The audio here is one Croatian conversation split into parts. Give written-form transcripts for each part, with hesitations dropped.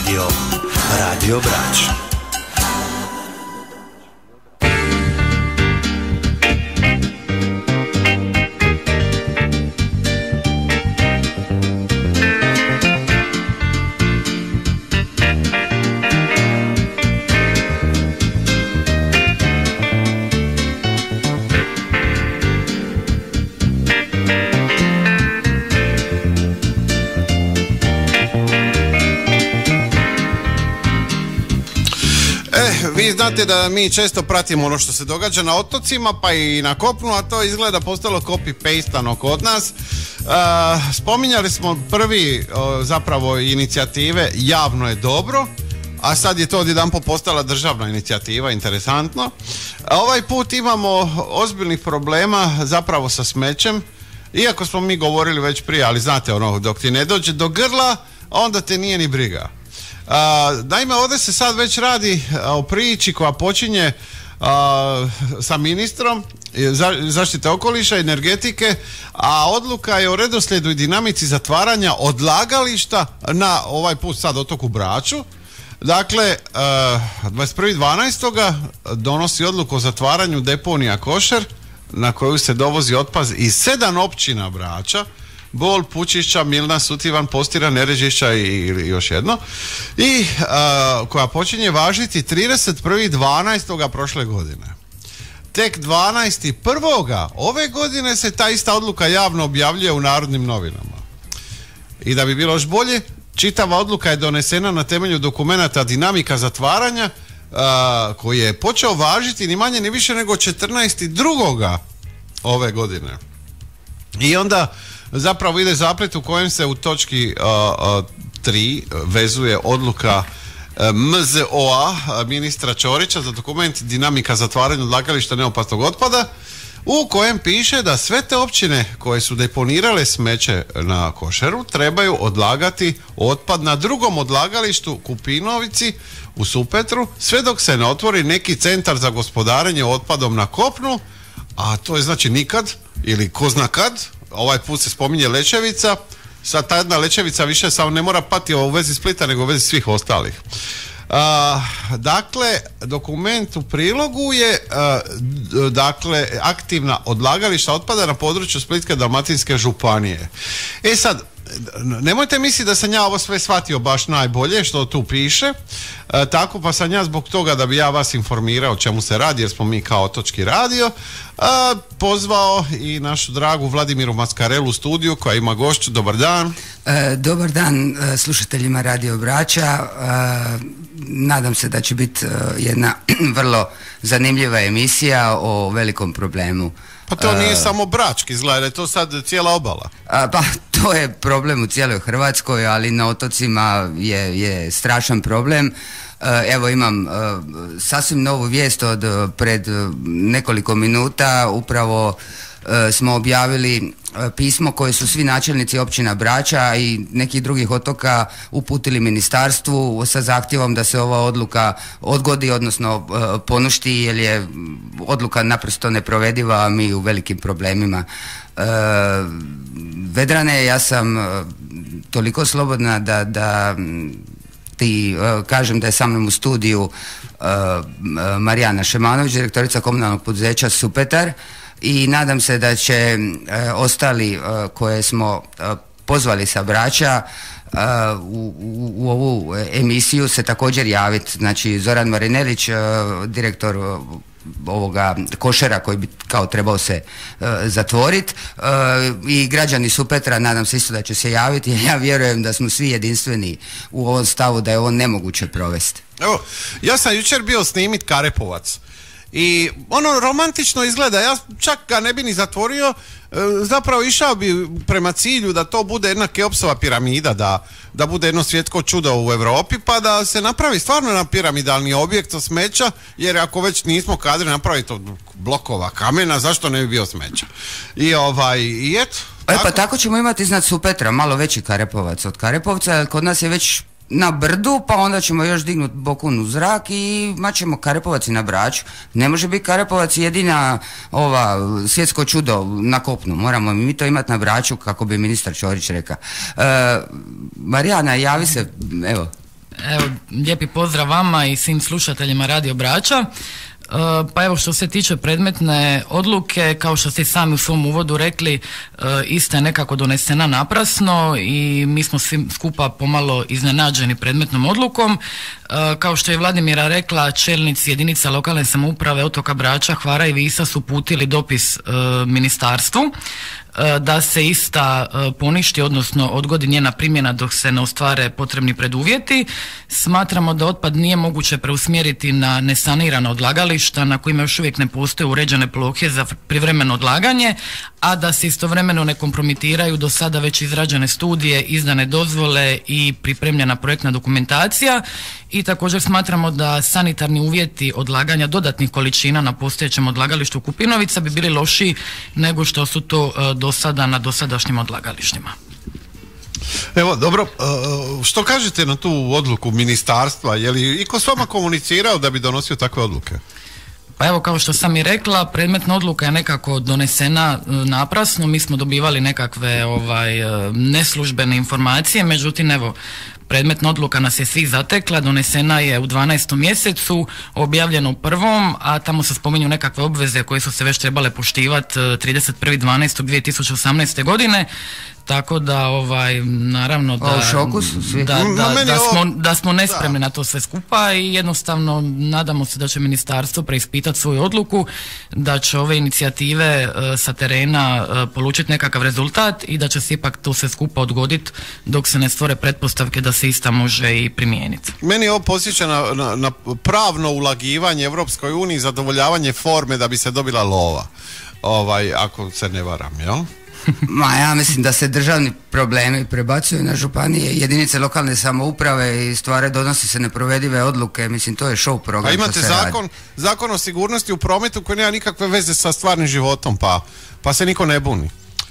Radio Brač. Vi znate da mi često pratimo ono što se događa na otocima pa i na kopnu, a to izgleda postalo copy-pastano kod nas. Spominjali smo prvi zapravo inicijative Javno je dobro, a sad je to odjedanput postala državna inicijativa, interesantno. Ovaj put imamo ozbiljnih problema zapravo sa smećem, iako smo mi govorili već prije, ali znate ono, dok ti ne dođe do grla, onda te nije ni briga. Naime, ovdje se sad već radi o priči koja počinje sa ministrom zaštite okoliša i energetike, a odluka je o redoslijedu i dinamici zatvaranja odlagališta na ovaj put sad otoku Braču. Dakle, 21.12. donosi odluku o zatvaranju deponija Košer, na koju se dovozi otpad iz 7 općina Brača: Bol, Pučišća, Milna, Sutivan, Postira, Nerežišća i još jedno, i koja počinje važiti 31.12. prošle godine. Tek 12.1. ove godine se ta ista odluka javno objavljuje u Narodnim novinama. I da bi bilo još bolje, čitava odluka je donesena na temelju dokumenata dinamika zatvaranja, koji je počeo važiti ni manje ni više nego 14.2. ove godine. I onda zapravo ide zaplet u kojem se u točki 3 vezuje odluka MZO-a ministra Ćorića za dokument dinamika zatvaranja odlagališta neopasnog otpada, u kojem piše da sve te općine koje su deponirale smeće na Košeru trebaju odlagati otpad na drugom odlagalištu Kupinovici u Supetru, sve dok se ne otvori neki centar za gospodarenje otpadom na kopnu, a to je znači nikad ili ko zna kad. Ovaj put se spominje Lećevica. Sad ta jedna Lećevica više samo ne mora pati u vezi Splita nego u vezi svih ostalih. Dakle, dokument u prilogu je dakle aktivna odlagališta otpada na području Splitsko-dalmatinske županije. E sad, nemojte misliti da sam ja ovo sve shvatio baš najbolje što tu piše, tako pa sam ja zbog toga da bi ja vas informirao o čemu se radi, jer smo mi kao otočki radio, pozvao i našu dragu Vladimiru Maskarelu u studiju koja ima gošću. Dobar dan. Dobar dan slušateljima Radio Brača. Nadam se da će biti jedna vrlo zanimljiva emisija o velikom problemu. Pa to nije samo Brač, izgleda, je to sad cijela obala. Pa to je problem u cijeloj Hrvatskoj, ali na otocima je strašan problem. Evo imam sasvim novu vijest od pred nekoliko minuta. Upravo smo objavili pismo koje su svi načelnici općina Brača i nekih drugih otoka uputili ministarstvu sa zahtjevom da se ova odluka odgodi, odnosno poništi, jer je odluka naprosto neprovediva, a mi u velikim problemima. Vedrane, ja sam toliko slobodna da ti kažem da je sa mnom u studiju Marijana Šemanović, direktorica komunalnog poduzeća Supetar, i nadam se da će ostali koje smo pozvali sa Brača u ovu emisiju se također javiti. Znači Zoran Marinelić, direktor ovoga Košera koji bi kao trebao se zatvoriti, i građani Supetra nadam se isto da će se javiti, jer ja vjerujem da smo svi jedinstveni u ovom stavu da je ovo nemoguće provesti. Evo, ja sam jučer bio snimit Karepovac i ono romantično izgleda, ja čak ga ne bi ni zatvorio, zapravo išao bi prema cilju da to bude jedna Keopsova piramida, da bude jedno svjetsko čudo u Europi, pa da se napravi stvarno jedan piramidalni objekt od smeća, jer ako već nismo kadri napraviti od blokova kamena, zašto ne bi bio smeća? I eto. Pa tako ćemo imati iznad Supetra malo veći Karepovac od Karepovca, kod nas je već na brdu, pa onda ćemo još dignuti bokun u zrak i maćemo Karepovac i na Braču. Ne može biti Karepovac jedina svjetsko čudo na kopnu. Moramo mi to imati na Braču, kako bi ministar Ćorić rekao. Marijana, javi se, evo. Evo, lijepi pozdrav vama i svim slušateljima Radio Brača. Pa evo, što se tiče predmetne odluke, kao što ste i sami u svom uvodu rekli, ista je nekako donesena naprasno i mi smo svi skupa pomalo iznenađeni predmetnom odlukom. Kao što je Vladimira rekla, čelnici jedinica lokalne samouprave otoka Brača, Hvara i Visa su uputili dopis ministarstvu da se ista poništi, odnosno odgodi njena primjena dok se ne ostvare potrebni preduvjeti. Smatramo da otpad nije moguće preusmjeriti na nesanirana odlagališta na kojima još uvijek ne postoje uređene plohe za privremeno odlaganje, a da se istovremeno ne kompromitiraju do sada već izrađene studije, izdane dozvole i pripremljena projektna dokumentacija. I također smatramo da sanitarni uvjeti odlaganja dodatnih količina na postojećem odlagalištu Kupinovica bi bili lošiji nego što su to do sada na dosadašnjim odlagalištima. Evo, dobro, što kažete na tu odluku ministarstva? Je li iko s vama komunicirao da bi donosio takve odluke? Pa evo, kao što sam i rekla, predmetna odluka je nekako donesena naprasno, mi smo dobivali nekakve neslužbene informacije, međutim evo, predmetna odluka nas je svih zatekla, donesena je u 12. mjesecu, objavljeno u 1., a tamo se spominju nekakve obveze koje su se već trebale poštivati 31.12.2018. godine. Tako da, naravno da smo nespremni na to sve skupa i jednostavno nadamo se da će ministarstvo preispitati svoju odluku, da će ove inicijative sa terena polučiti nekakav rezultat i da će se ipak to sve skupa odgoditi dok se ne stvore pretpostavke da se ista može i primijeniti. Meni ovo podsjeća na pravno ulagivanje Europskoj uniji, zadovoljavanje forme da bi se dobila lova. Ako se ne varam, jel? Ja mislim da se državni problemi prebacuju na županije, jedinice lokalne samouprave i stvari donosi se neprovedive odluke, mislim to je show program. A imate zakon o sigurnosti u prometu koji nema nikakve veze sa stvarnim životom, pa se niko ne buni.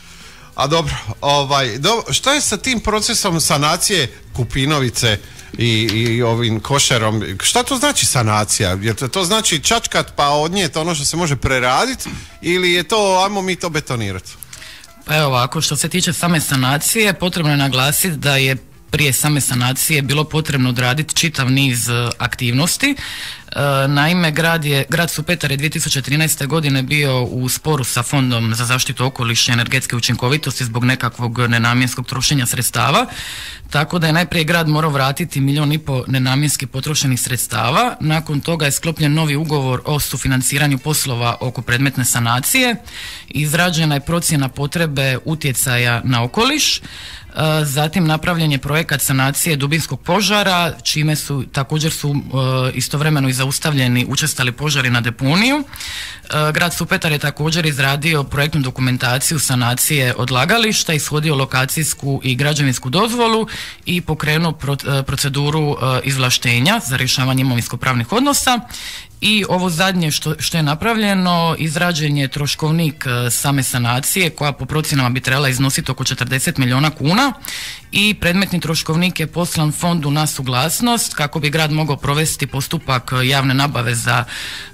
A dobro, šta je sa tim procesom sanacije Kupinovice i ovim košerom? Šta to znači sanacija? Jer to znači čačkat pa odnijeti ono što se može preraditi ili je to, ajmo mi to betonirati? Pa evo ovako, što se tiče same sanacije, potrebno je naglasiti da je prije same sanacije bilo potrebno odraditi čitav niz aktivnosti. Naime, grad Supetar je 2013. godine bio u sporu sa Fondom za zaštitu okoliša i energetske učinkovitosti zbog nekakvog nenamjenskog trošenja sredstava, tako da je najprije grad morao vratiti 1,5 milijuna nenamjenski potrošenih sredstava. Nakon toga je sklopljen novi ugovor o sufinanciranju poslova oko predmetne sanacije, izrađena je procjena potrebe utjecaja na okoliš, zatim napravljen je projekat sanacije dubinskog požara, čime su također istovremeno i zaustavljeni učestali požari na deponiju. Grad Supetar je također izradio projektnu dokumentaciju sanacije odlagališta, ishodio lokacijsku i građevinsku dozvolu i pokrenuo proceduru izvlaštenja za rješavanje imovinsko-pravnih odnosa. I ovo zadnje što je napravljeno, izrađen je troškovnik same sanacije koja po procjenama bi trebala iznositi oko 40 milijuna kuna i predmetni troškovnik je poslan fondu na suglasnost kako bi grad mogao provesti postupak javne nabave za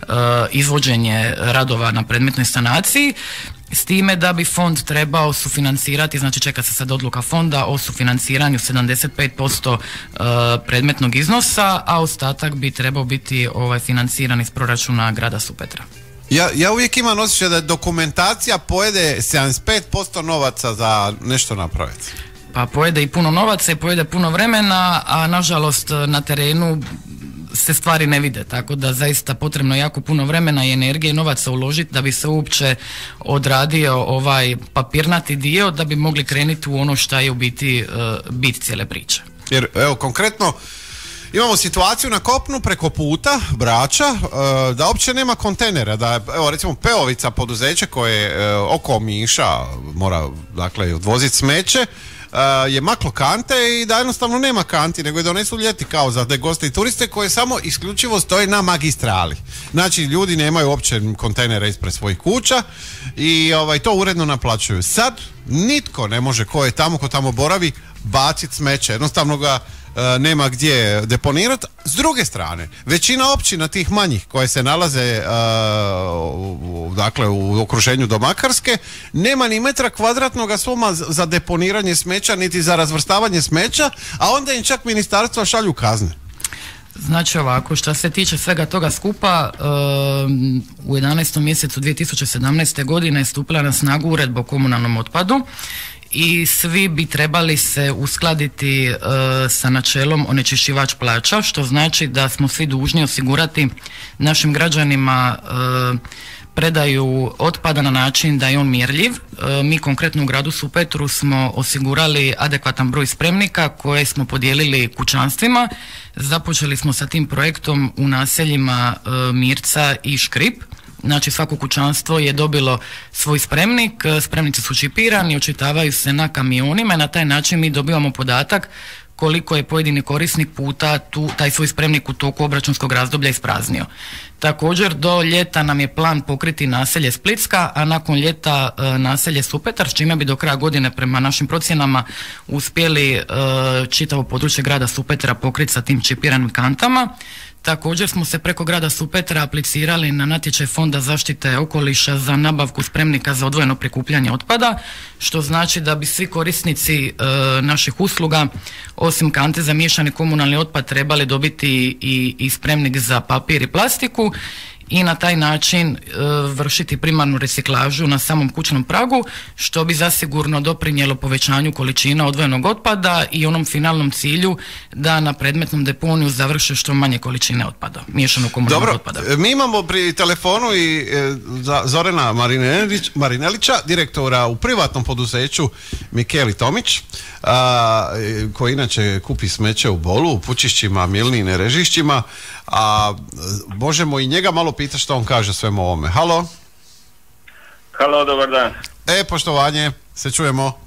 izvođenje radova na predmetnoj sanaciji. S time da bi fond trebao sufinancirati, znači čeka se sad odluka fonda o sufinanciranju 75% predmetnog iznosa, a ostatak bi trebao biti financiran iz proračuna grada Supetra. Ja uvijek imam osjećaj da dokumentacija pojede 75% novaca za nešto napraviti. Pa pojede i puno novaca i pojede puno vremena, a nažalost na terenu se stvari ne vide, tako da zaista potrebno jako puno vremena i energije i novaca uložiti da bi se uopće odradio ovaj papirnati dio da bi mogli krenuti u ono šta je u biti bit cijele priče. Jer evo konkretno imamo situaciju na kopnu preko puta Brača da uopće nema kontejnera, da evo recimo Peovica poduzeće koje oko Omiša mora dakle odvoziti smeće je maklo kante i da jednostavno nema kanti, nego je donesu ljeti kao za te goste i turiste koje samo isključivo stoje na magistrali. Znači ljudi nemaju uopće kontejnere ispred svojih kuća i to uredno naplaćuju. Sad nitko ne može ko tamo boravi baciti smeće, jednostavno ga nema gdje deponirati. S druge strane, većina općina tih manjih koje se nalaze dakle u okruženju do Makarske nema ni metra kvadratnoga soma za deponiranje smeća niti za razvrstavanje smeća, a onda im čak ministarstva šalju kazne. Znači ovako, što se tiče svega toga skupa, u 11. mjesecu 2017. godine je stupila na snagu uredba o komunalnom otpadu i svi bi trebali se uskladiti sa načelom onečišćivač plaća, što znači da smo svi dužni osigurati našim građanima predaju otpada na način da je on mjerljiv. Mi konkretno u gradu Supetru smo osigurali adekvatan broj spremnika koje smo podijelili kućanstvima. Započeli smo sa tim projektom u naseljima Mirca i Škrip. Znači svako kućanstvo je dobilo svoj spremnik, spremnici su čipirani, očitavaju se na kamionima i na taj način mi dobivamo podatak koliko je pojedini korisnik puta taj svoj spremnik u toku obračunskog razdoblja ispraznio. Također do ljeta nam je plan pokriti naselje Splitska, a nakon ljeta naselje Supetar, s čime bi do kraja godine prema našim procjenama uspjeli čitavo područje grada Supetara pokriti sa tim čipiranim kantama. Također smo se preko grada Supetra aplicirali na natječaj Fonda zaštite okoliša za nabavku spremnika za odvojeno prikupljanje otpada, što znači da bi svi korisnici naših usluga osim kante za miješani komunalni otpad trebali dobiti i spremnik za papir i plastiku i na taj način vršiti primarnu reciklažu na samom kućnom pragu, što bi zasigurno doprinijelo povećanju količina odvojenog otpada i onom finalnom cilju da na predmetnom deponiju završe što manje količine otpada, miješanog komunalnog otpada. Dobro, mi imamo pri telefonu i Zorana Marinelića, direktora u privatnom poduzeću Mikeli Tomić, koji inače kupi smeće u Bolu, u Pučišćima, Milni i Nerežišćima, a možemo i njega malo pitati što on kaže svemu ovome. Halo? Halo, dobar dan. Poštovanje, se čujemo?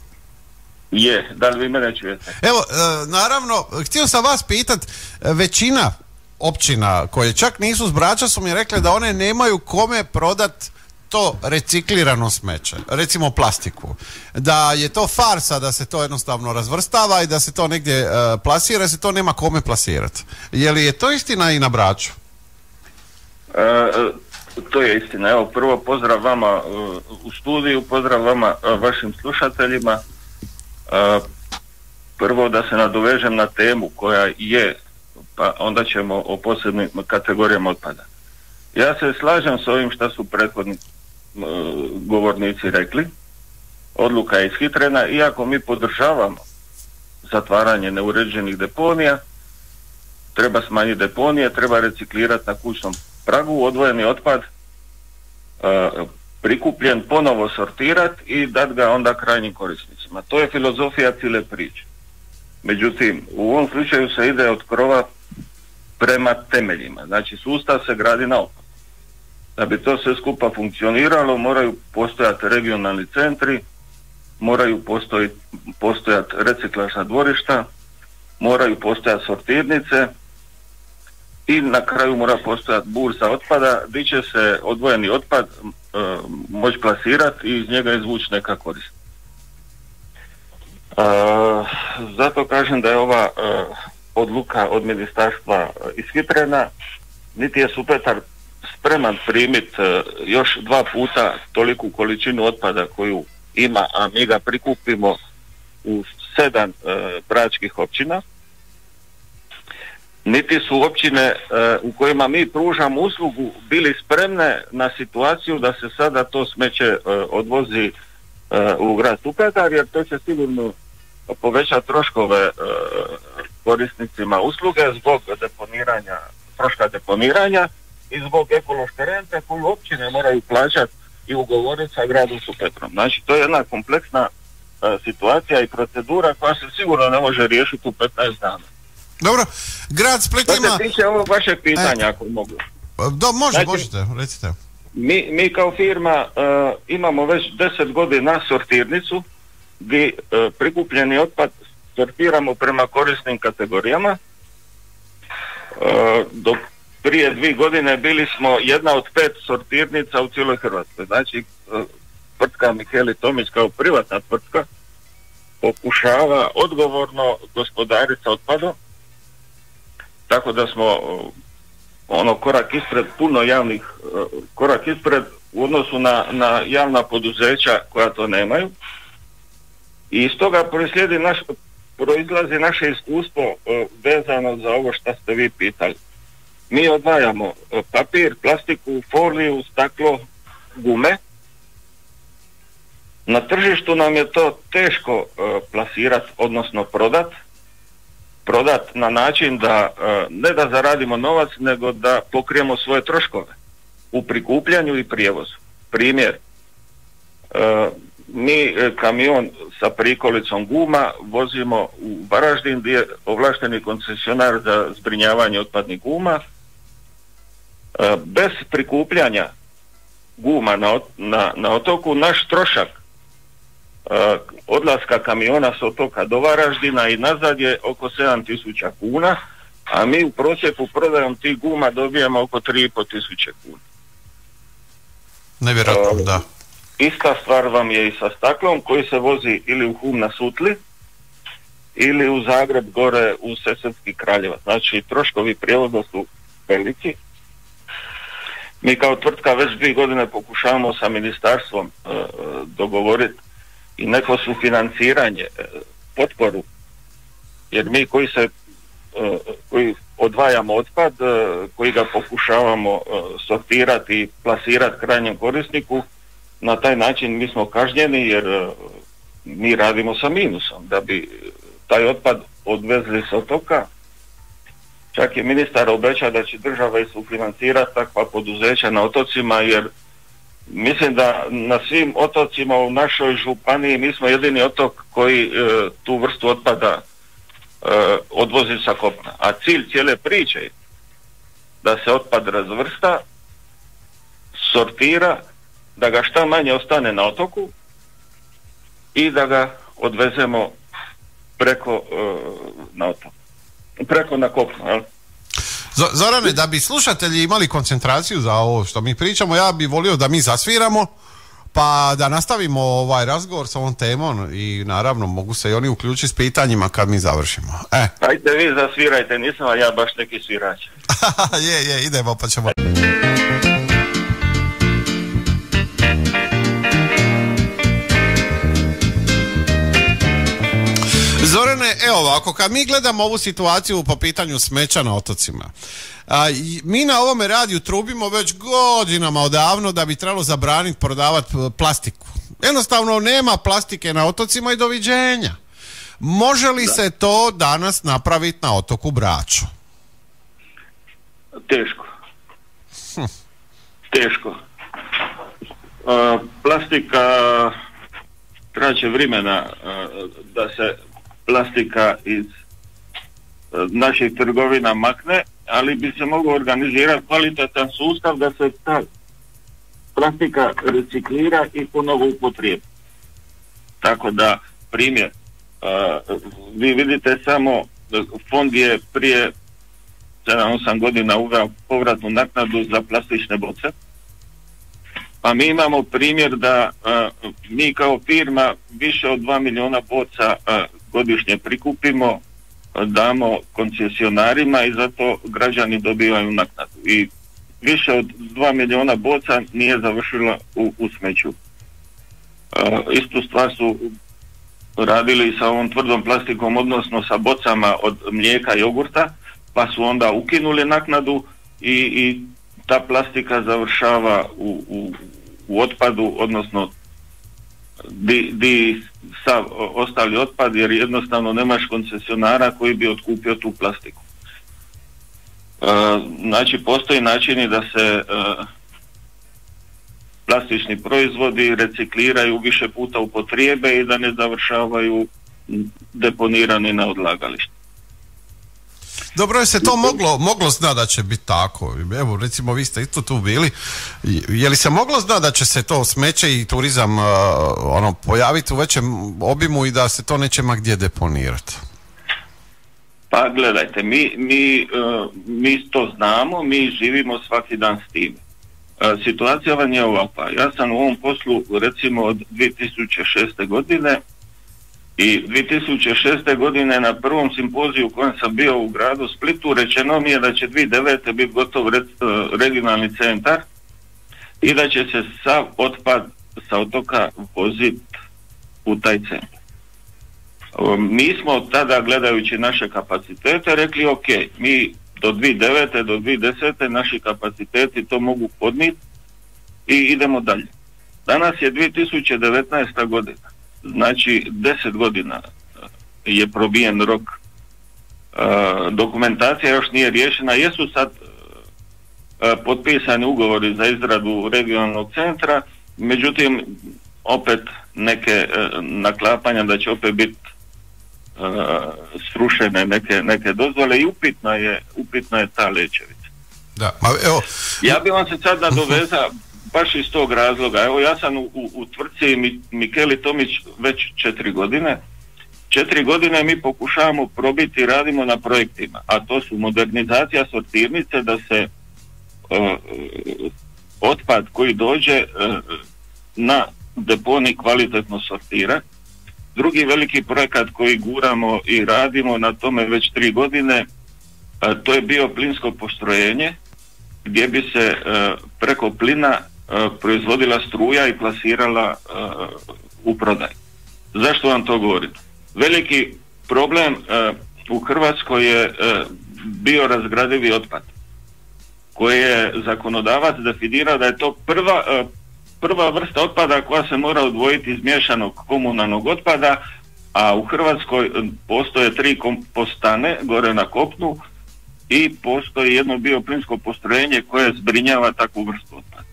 Da li vi mene čujete? Evo, naravno, htio sam vas pitati, većina općina koje čak nisu s Brača su mi rekli da one nemaju kome prodat to reciklirano smeće, recimo plastiku, da je to farsa da se to jednostavno razvrstava i da se to negdje plasira, se to nema kome plasirati. Je li je to istina i na Braču? To je istina. Evo, prvo pozdrav vama u studiju, pozdrav vama vašim slušateljima. Prvo da se nadovežem na temu koja je, pa onda ćemo o posebnim kategorijama otpada. Ja se slažem s ovim što su prethodni govornici rekli. Odluka je ishitrena, iako mi podržavamo zatvaranje neuređenih deponija, treba smanjiti deponije, treba reciklirati na kućnom pragu, odvojeni otpad prikupljen, ponovo sortirati i dati ga onda krajnjim korisnicima. To je filozofija cijele priče. Međutim, u ovom slučaju se ide od krova prema temeljima. Znači, sustav se gradi naopako. Da bi to sve skupa funkcioniralo, moraju postojati regionalni centri, moraju postojati reciklažna dvorišta, moraju postojati sortirnice i na kraju mora postojati burza otpada gdje će se odvojeni otpad moći plasirati i iz njega izvući neka korist. Zato kažem da je ova odluka od ministarstva ishitrena, niti je Supetar spreman primiti još 2 puta toliku količinu otpada koju ima, a mi ga prikupimo u 7 bračkih općina. Niti su općine u kojima mi pružamo uslugu bili spremne na situaciju da se sada to smeće odvozi u grad Supetar, jer to će sigurno povećati troškove korisnicima usluge zbog troška deponiranja i zbog ekološke rente koju općine moraju plaćati i ugovoriti sa gradom Supetrom. Znači, to je jedna kompleksna situacija i procedura koja se sigurno ne može riješiti u 15 dana. Dobro, grad Split ima... To se tiče ovog vašeg pitanja, ako mogu. Možete, recite. Mi kao firma imamo već 10 godina sortirnicu gdje prikupljeni otpad sortiramo prema korisnim kategorijama. Do prije 2 godine bili smo jedna od 5 sortirnica u cijeloj Hrvatskoj. Znači, tvrtka Mikeli Tomić kao privatna tvrtka pokušava odgovorno gospodariti sa otpadom, tako da smo korak ispred, puno javnih korak ispred u odnosu na javna poduzeća koja to nemaju. I iz toga proizslijedi naš proizlazi naše iskustvo vezano za ovo što ste vi pitali. Mi odvajamo papir, plastiku, foliju, staklo, gume. Na tržištu nam je to teško plasirati, odnosno prodat na način da ne da zaradimo novac, nego da pokrijemo svoje troškove u prikupljanju i prijevozu. Primjer, mi kamion sa prikolicom guma vozimo u Varaždin gdje je ovlašteni koncesionar za zbrinjavanje otpadnih guma. Bez prikupljanja guma na otoku naš trošak odlaska kamiona s otoka do Varaždina i nazad je oko 7.000 kuna, a mi u prosjeku prodajom tih guma dobijemo oko 3.500 kuna. Nevjerojatno, da. Ista stvar vam je i sa staklom koji se vozi ili u Hum na Sutli ili u Zagreb gore u Sesvetski Kraljevac. Znači troškovi prijevoza su veliki. Mi kao tvrtka već 2 godine pokušavamo sa ministarstvom dogovoriti i neko sufinanciranje, potporu, jer mi koji odvajamo otpad, koji ga pokušavamo sortirati i plasirati krajnjem korisniku, na taj način mi smo kažnjeni jer mi radimo sa minusom. Da bi taj otpad odvezli s otoka, čak je ministar obećao da će država i sufinancirati takva poduzeća na otocima, jer mislim da na svim otocima u našoj županiji mi smo jedini otok koji tu vrstu otpada odvozi sa kopna. A cilj cijele priče je da se otpad razvrsta, sortira, da ga šta manje ostane na otoku i da ga odvezemo preko na kopno, jel? Zorane, da bi slušatelji imali koncentraciju za ovo što mi pričamo, ja bi volio da mi zasviramo, pa da nastavimo ovaj razgovor sa ovom temom i naravno mogu se i oni uključiti s pitanjima kad mi završimo. Ajde vi zasvirajte, nisam ja baš neki svirač. je, idemo pa ćemo... Zorane, evo ovako, kad mi gledamo ovu situaciju po pitanju smeća na otocima, mi na ovome radiju trubimo već godinama odavno da bi trebalo zabraniti prodavati plastiku. Jednostavno nema plastike na otocima i doviđenja. Može li se to danas napraviti na otoku Braču? Teško. Plastika traće vremena da se plastika iz naših trgovina makne, ali bi se mogao organizirati kvalitetan sustav da se ta plastika reciklira i ponovo upotrijebi. Tako da, primjer, vi vidite samo, fond je prije 7-8 godina uveo povratnu naknadu za plastične boce, pa mi imamo primjer da mi kao firma više od 2 milijuna boca godišnje prikupimo, damo koncesionarima i zato građani dobivaju naknadu. I više od 2 milijuna boca nije završilo u smeću. Istu stvar su radili sa ovom tvrdom plastikom, odnosno sa bocama od mlijeka i jogurta, pa su onda ukinuli naknadu i ta plastika završava u otpadu, odnosno di sav ostali otpad, jer jednostavno nemaš koncesionara koji bi otkupio tu plastiku. Znači postoji načini da se plastični proizvodi recikliraju, više puta upotrijebe i da ne završavaju deponirani na odlagalištu. Dobro je se to moglo znati da će biti tako. Evo recimo vi ste isto tu bili. Je li se moglo znati da će se to smeće i turizam pojaviti u većem obimu i da se to neće ma gdje deponirati? Pa gledajte, mi to znamo, mi živimo svaki dan s tim. Situacija vam je ovakva. Ja sam u ovom poslu recimo od 2006. godine i 2006. godine na prvom simpoziju u kojem sam bio u gradu Splitu rečeno mi je da će 2009. biti gotov regionalni centar i da će se sav otpad sa otoka voziti u taj centar. Mi smo tada, gledajući naše kapacitete, rekli ok, mi do 2009. do 2010. naši kapaciteti to mogu podnijeti i idemo dalje. Danas je 2019. godina, znači 10 godina je probijen rok, dokumentacija još nije riješena, jesu sad potpisani ugovori za izradu regionalnog centra, međutim opet neke naklapanja da će opet biti srušene neke dozvole i upitna je ta Lećevica. Da, evo. Ja bih vam se sad nadovezao baš iz tog razloga. Evo, ja sam u tvrtci Mikeli Tomić već 4 godine. 4 godine mi pokušavamo probiti i radimo na projektima, a to su modernizacija sortirnice, da se otpad koji dođe na deponij kvalitetno sortira. Drugi veliki projekat koji guramo i radimo na tome već 3 godine, to je bio plinsko postrojenje gdje bi se preko plina proizvodila struja i plasirala u prodaj. Zašto vam to govorim? Veliki problem u Hrvatskoj je biorazgradivi otpad, koji je zakonodavac definirao da je to prva vrsta otpada koja se mora odvojiti iz miješanog komunalnog otpada, a u Hrvatskoj postoje 3 kompostane gore na kopnu i postoji jedno bioplinsko postrojenje koje zbrinjava takvu vrstu otpada.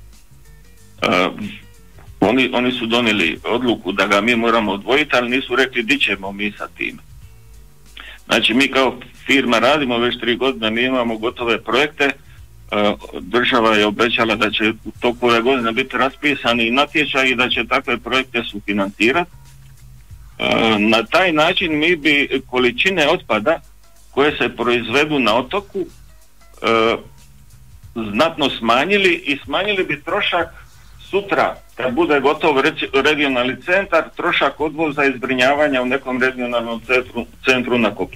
Oni su donijeli odluku da ga mi moramo odvojiti, ali nisu rekli di ćemo mi sa tim. Znači mi kao firma radimo već 3 godine, mi imamo gotove projekte, država je obećala da će u toku ove godine biti raspisani natječaj i da će takve projekte sufinancirati. Na taj način mi bi količine otpada koje se proizvedu na otoku znatno smanjili i smanjili bi trošak sutra kad bude gotov regionalni centar, trošak odvoza i zbrinjavanja u nekom regionalnom centru na kopnu.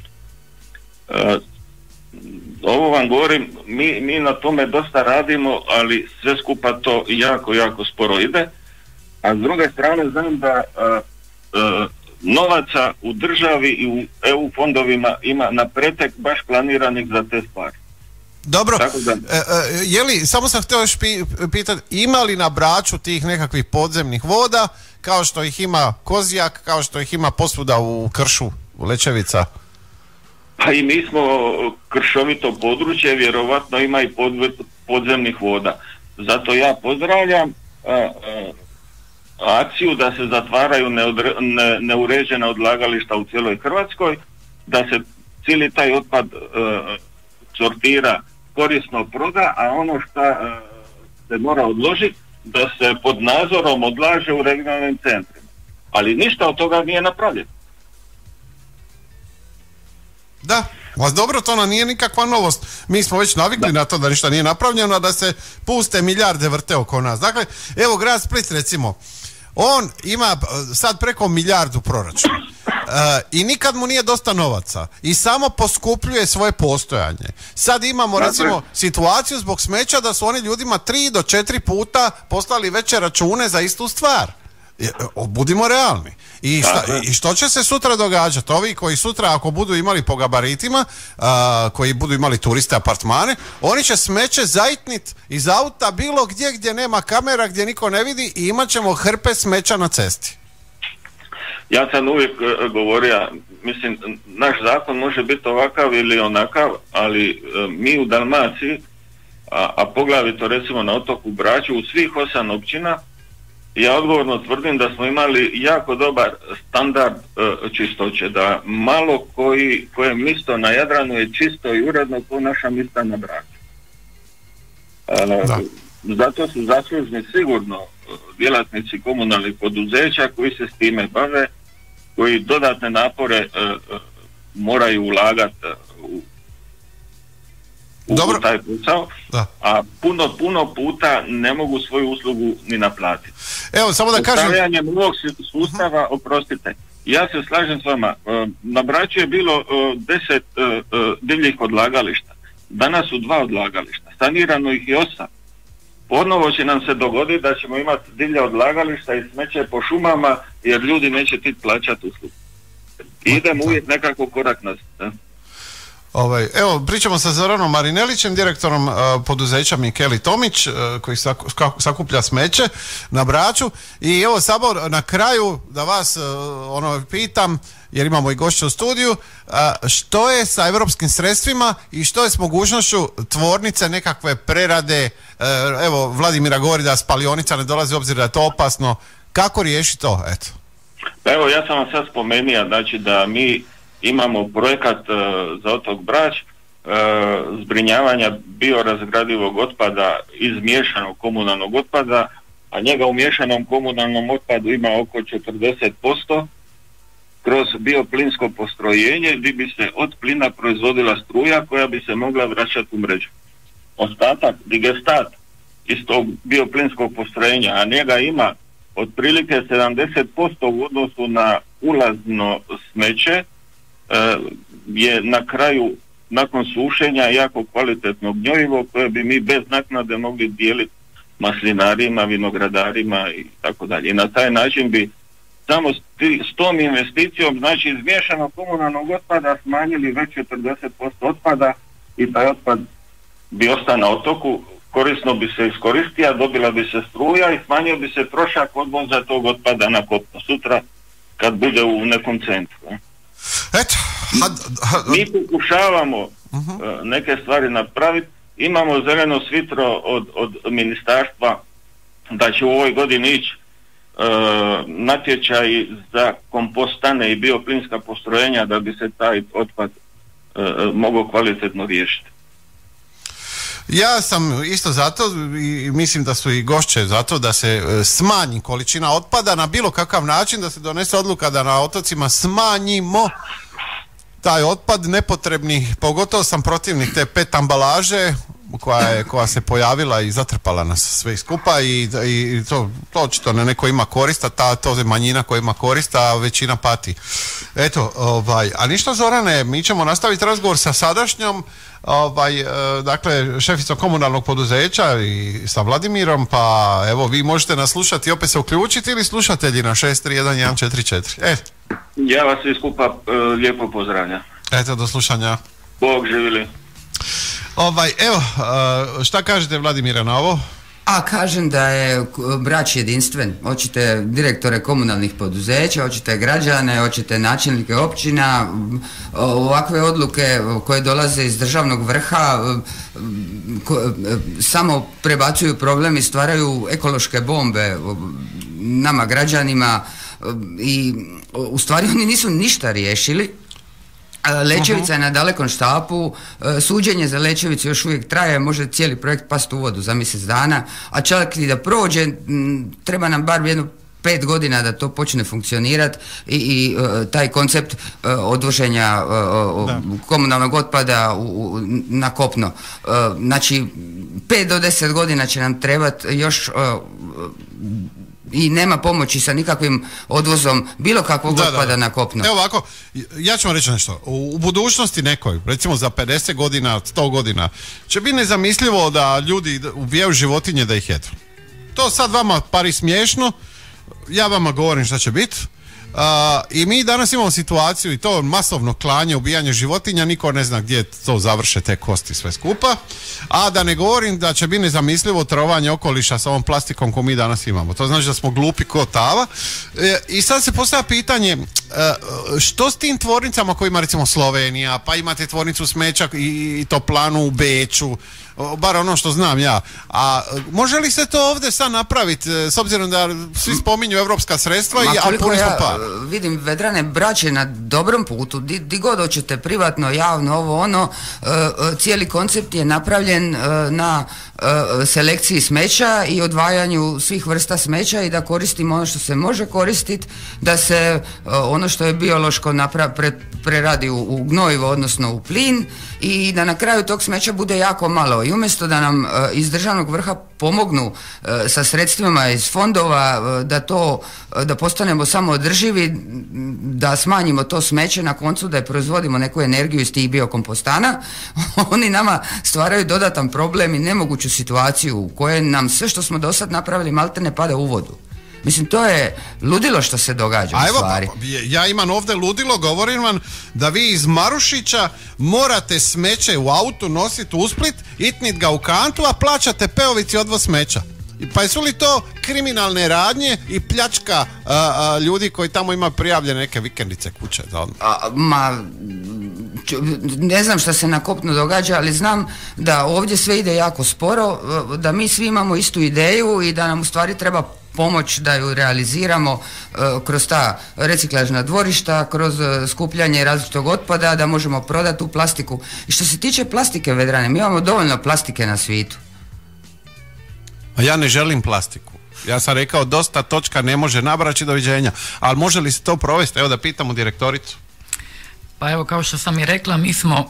Ovo vam govorim, mi na tome dosta radimo, ali sve skupa to jako sporo ide, a s druge strane znam da novaca u državi i u EU fondovima ima na pretek baš planiranih za te stvari. Dobro, samo sam htio još pitati, ima li na Braču tih nekakvih podzemnih voda, kao što ih ima Kozjak, kao što ih ima posvuda u kršu, u Lećevica? Pa i mi smo kršovito područje, vjerovatno ima i podzemnih voda. Zato ja pozdravljam akciju da se zatvaraju neuređena odlagališta u cijeloj Hrvatskoj, da se cijeli taj otpad sortira, korisno proda, a ono što se mora odložiti da se pod nadzorom odlaže u regionalnim centrima. Ali ništa od toga nije napravljeno. Da, vas dobro, to nam nije nikakva novost. Mi smo već navikli na to da ništa nije napravljeno, a da se puste milijarde vrte oko nas. Dakle, evo grad Split recimo, on ima sad preko milijardu proračuna i nikad mu nije dosta novaca i samo poskupljuje svoje postojanje. Sad imamo recimo situaciju zbog smeća da su oni ljudima 3 do 4 puta poslali veće račune za istu stvar. Budimo realni. I što će se sutra događati? Ovi koji sutra ako budu imali po gabaritima, koji budu imali turiste, apartmane, oni će smeće zaitnit iz auta bilo gdje nema kamera, gdje niko ne vidi i imat ćemo hrpe smeća na cesti. Ja sam uvijek govorio, mislim, naš zakon može biti ovakav ili onakav, ali mi u Dalmaciji, a poglavito recimo na otoku Braču, u svih 8 općina, ja odgovorno tvrdim da smo imali jako dobar standard čistoće, da malo koje mjesto na Jadranu je čisto i uredno kao naša mjesta na Braču. Zato su zaslužni sigurno djelatnici komunalnih poduzeća koji se s time bave, koji dodatne napore moraju ulagati u taj posao, a puno puta ne mogu svoju uslugu ni naplatiti. Evo, samo da kažem... Ustavljanjem ovog sustava, oprostite, ja se slažem s vama, na Braču je bilo 10 divljih odlagališta, danas su 2 odlagališta, sanirano ih je 8. Ponovo će nam se dogoditi da ćemo imati divlja odlagališta i smeće po šumama jer ljudi neće ti plaćati uslugu. idemo uvijek nekako korak nazad. Evo, pričamo sa Zoranom Marinelićem, direktorom poduzeća Mikeli Tomić, koji sakuplja smeće na Braču. I evo, Sabor, na kraju da vas pitam, jer imamo i gošće u studiju, što je sa europskim sredstvima i što je s mogućnošću tvornice nekakve prerade? Evo, Vladimira govori da spalionica ne dolazi u obzir, da je to opasno. Kako riješiti to? Eto. Pa evo, ja sam vam sad spomenuo, znači da mi imamo projekat za otok Brač zbrinjavanja biorazgradivog otpada iz miješanog komunalnog otpada, a njega u miješanom komunalnom otpadu ima oko 40% kroz bioplinsko postrojenje gdje bi se od plina proizvodila struja koja bi se mogla vraćati u mrežu. Ostatak, digestat iz tog bioplinskog postrojenja, a njega ima otprilike 70% u odnosu na ulazno smeće, je na kraju, nakon sušenja, jako kvalitetno gnojivo koje bi mi bez naknade mogli dijeliti maslinarima, vinogradarima i tako dalje. I na taj način bi samo s tom investicijom, znači iz miješanog komunalnog otpada, smanjili već 40% otpada i taj otpad bi ostao na otoku, korisno bi se iskoristio, dobila bi se struja i smanjio bi se trošak odvoza tog otpada na kopno sutra kad bude u nekom centru. Eto, mi pokušavamo neke stvari napraviti. Imamo zeleno svitro od ministarstva da će u ovoj godini ići natječaj za kompostane i bioplinska postrojenja da bi se taj otpad mogao kvalitetno riješiti. Ja sam isto zato i mislim da su i gošće zato da se smanji količina otpada na bilo kakav način, da se donese odluka da na otocima smanjimo taj otpad nepotrebni. Pogotovo sam protivnik te PET ambalaže koja se pojavila i zatrpala nas sve skupa i to očito neko ima korista, to je manjina koja ima korista, a većina pati. Eto, a ništa, Zorane, mi ćemo nastaviti razgovor sa sadašnjom dakle šeficom komunalnog poduzeća i sa Vladimirom, pa evo, vi možete nas slušati i opet se uključiti, ili slušatelji na 631 144. Ja vas svi skupa lijepo pozdravljam. Eto, do slušanja. Bog živjeli. Evo, šta kažete, Vladimira, na ovo? A kažem da je Brač jedinstven. Hoćete direktore komunalnih poduzeća, hoćete građane, hoćete načelnike općina, ovakve odluke koje dolaze iz državnog vrha samo prebacuju problem i stvaraju ekološke bombe nama građanima i u stvari oni nisu ništa riješili. Lećevica je na dalekom štapu, suđenje za Lećevicu još uvijek traje, može cijeli projekt pasti u vodu za mjesec dana, a čak i da prođe, treba nam bar jedno 5 godina da to počne funkcionirati i taj koncept odvoženja komunalnog otpada na kopno. Znači, 5 do 10 godina će nam trebati još i nema pomoći sa nikakvim odvozom bilo kakvog otpada na kopno. Evo ovako, ja ću vam reći nešto. U budućnosti nekoj, recimo za 50 godina, 100 godina, će biti nezamislivo da ljudi ubijaju životinje da ih jedu. To sad vama pari smiješno, ja vama govorim šta će biti. I mi danas imamo situaciju i to masovno klanje, ubijanje životinja, niko ne zna gdje to završe te kosti sve skupa, a da ne govorim da će biti nezamislivo trovanje okoliša sa ovom plastikom koju mi danas imamo. To znači da smo glupi ko tava. I sad se postavlja pitanje, što s tim tvornicama koje ima recimo Slovenija, pa imate tvornicu smeća i toplanu u Beču, bar ono što znam ja. A može li se to ovdje sad napraviti, s obzirom da svi spominju evropska sredstva, a puni smo par? Vidim, Vedrane, Brač je na dobrom putu, di god hoćete, privatno, javno, ovo ono, cijeli koncept je napravljen na selekciji smeća i odvajanju svih vrsta smeća i da koristimo ono što se može koristiti, da se ono što je biološko preradi u gnojivo, odnosno u plin, i da na kraju tog smeća bude jako malo. I umjesto da nam iz državnog vrha pomognu sa sredstvima iz fondova da postanemo samoodrživi, da smanjimo to smeće, na koncu da je proizvodimo neku energiju iz tih biokompostana, oni nama stvaraju dodatan problem i nemoguću situaciju u kojoj nam sve što smo do sad napravili maltene pada u vodu. Mislim, to je ludilo što se događa u stvari. Ja imam ovdje ludilo, govorim vam da vi iz Marušića morate smeće u autu nositi u Split, itnit ga u kantu, a plaćate Peovici odvoz smeća. Pa jesu li to kriminalne radnje i pljačka ljudi koji tamo imaju prijavljene neke vikendice kuće? Ne znam što se na kopnu događa, ali znam da ovdje sve ide jako sporo, da mi svi imamo istu ideju i da nam u stvari treba pomoć da ju realiziramo kroz ta reciklažna dvorišta, kroz skupljanje različitog otpada, da možemo prodati tu plastiku. I što se tiče plastike, Vedrane, mi imamo dovoljno plastike na svijetu. A ja ne želim plastiku. Ja sam rekao dosta, točka, ne može, nabraći, doviđenja. Ali može li se to provesti? Evo da pitamo direktoricu. Pa evo, kao što sam i rekla, mi smo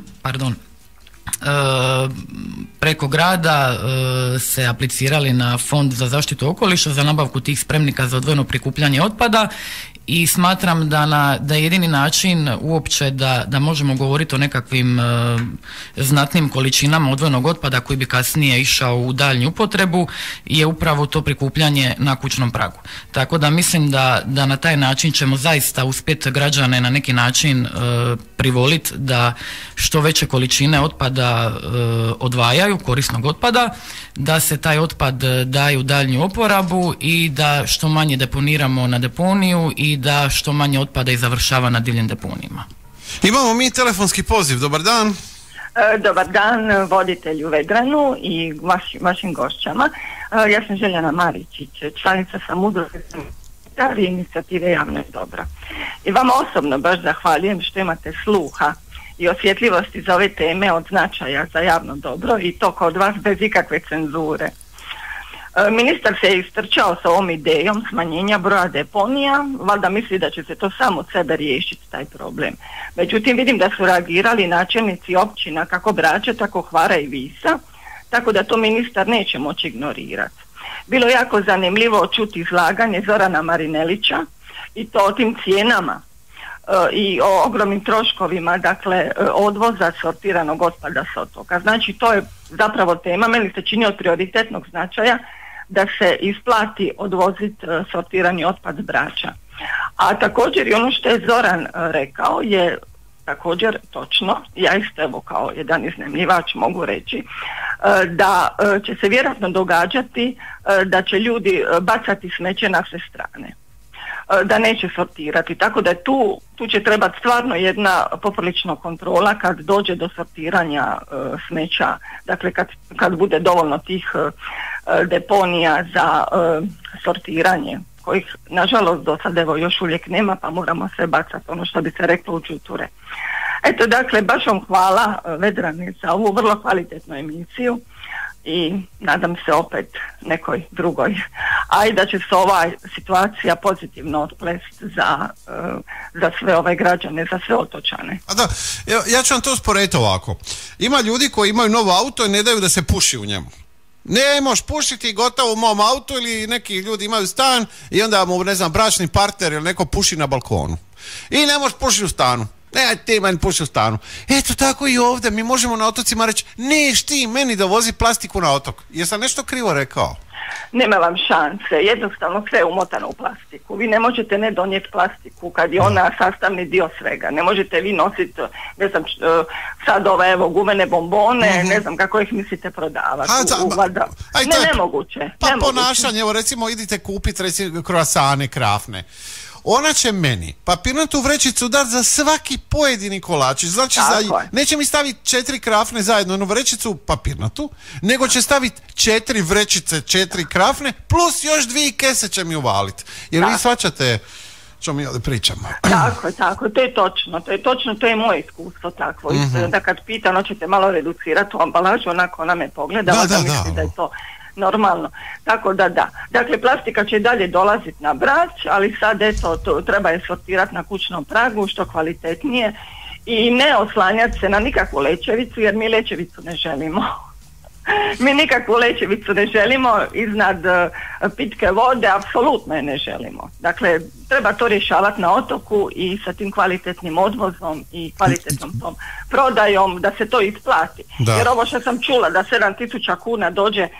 preko grada se aplicirali na Fond za zaštitu okoliša za nabavku tih spremnika za odvojeno prikupljanje otpada i smatram da je jedini način uopće da možemo govoriti o nekakvim znatnim količinama odvojenog otpada koji bi kasnije išao u daljnju upotrebu je upravo to prikupljanje na kućnom pragu. Tako da mislim da na taj način ćemo zaista uspjeti građane na neki način privoliti da što veće količine otpada odvajaju, korisnog otpada, da se taj otpad daje u daljnju oporabu i da što manje deponiramo na deponiju i da što manje otpada i završava na divljim deponijima. Imamo mi telefonski poziv, dobar dan. Dobar dan voditelju Vedranu i vašim gošćama. Ja sam Željana Maričić, članica sam udruge inicijative Javno dobro. I vama osobno baš zahvaljujem što imate sluha i osjetljivosti za ove teme od značaja za javno dobro i to kod vas bez ikakve cenzure. Ministar se je istrčao sa ovom idejom smanjenja broja deponija, valjda misli da će se to samo od sebe riješiti taj problem. Međutim, vidim da su reagirali načelnici općina kako Brača, tako Hvara i Visa, tako da to ministar neće moći ignorirati. Bilo je jako zanimljivo čuti izlaganje Zorana Marinelića i to o tim cijenama i o ogromnim troškovima, dakle, odvoza sortiranog otpada s otoka. Znači, to je zapravo tema, meni se čini od prioritetnog značaja da se isplati odvoziti sortirani otpad Brača. A također i ono što je Zoran rekao je također točno, ja isto evo kao jedan iznajmljivač mogu reći, da će se vjerojatno događati da će ljudi bacati smeće na sve strane, da neće sortirati, tako da tu će trebati stvarno jedna poprilična kontrola kad dođe do sortiranja smeća, dakle kad bude dovoljno tih deponija za sortiranje, kojih nažalost do sada evo još uvijek nema, pa moramo sve bacati, ono što bi se reklo u đuture. Eto, dakle, baš vam hvala Vedrane za ovu vrlo kvalitetnu emisiju i nadam se opet nekoj drugoj. A i da će se ova situacija pozitivno otplesti za sve ove građane, za sve otočane. A da, ja ću vam to usporediti ovako. Ima ljudi koji imaju novo auto i ne daju da se puši u njemu. Ne možeš pušiti gotovo u mom autu, ili neki ljudi imaju stan i onda mu, ne znam, bračni partner ili neko puši na balkonu. I ne možeš pušiti u stanu. Ne, ti meni puši u stanu. Eto tako i ovdje, mi možemo na otocima reći, neš ti meni dovozi plastiku na otok. Jesam nešto krivo rekao? Nema vam šanse, jednostavno sve je umotano u plastiku. Vi ne možete ne donijeti plastiku kad je ona sastavni dio svega. Ne možete vi nositi, ne znam, sad ove evo gumene bombone, ne znam kako ih mislite prodavati. Nemoguće. Pa ponašanje, evo recimo idite kupiti recimo kroasane, krafne. Ona će meni papirnatu vrećicu dati za svaki pojedini kolačić. Znači, neće mi staviti 4 krafne zajedno u vrećicu papirnatu, nego će staviti 4 vrećice, 4 krafne, plus još 2 kese će mi uvaliti. Jer vi shvaćate što mi ovdje pričamo. Tako, to je točno, to je moje iskustvo takvo. Da kad pitam, hoćete malo reducirati u ambalažu, onako ona me pogleda, da misli da je to normalno. Tako da. Dakle, plastika će dalje dolaziti na Brač, ali sad eto, treba je sortirati na kućnom pragu, što kvalitetnije i ne oslanjati se na nikakvu Lećevicu, jer mi Lećevicu ne želimo. Mi nikakvu Lećevicu ne želimo iznad pitke vode, apsolutno je ne želimo. Dakle, treba to rješavati na otoku i sa tim kvalitetnim odvozom i kvalitetnom tom prodajom, da se to isplati. Da. Jer ovo što sam čula, da 7.000 kuna dođe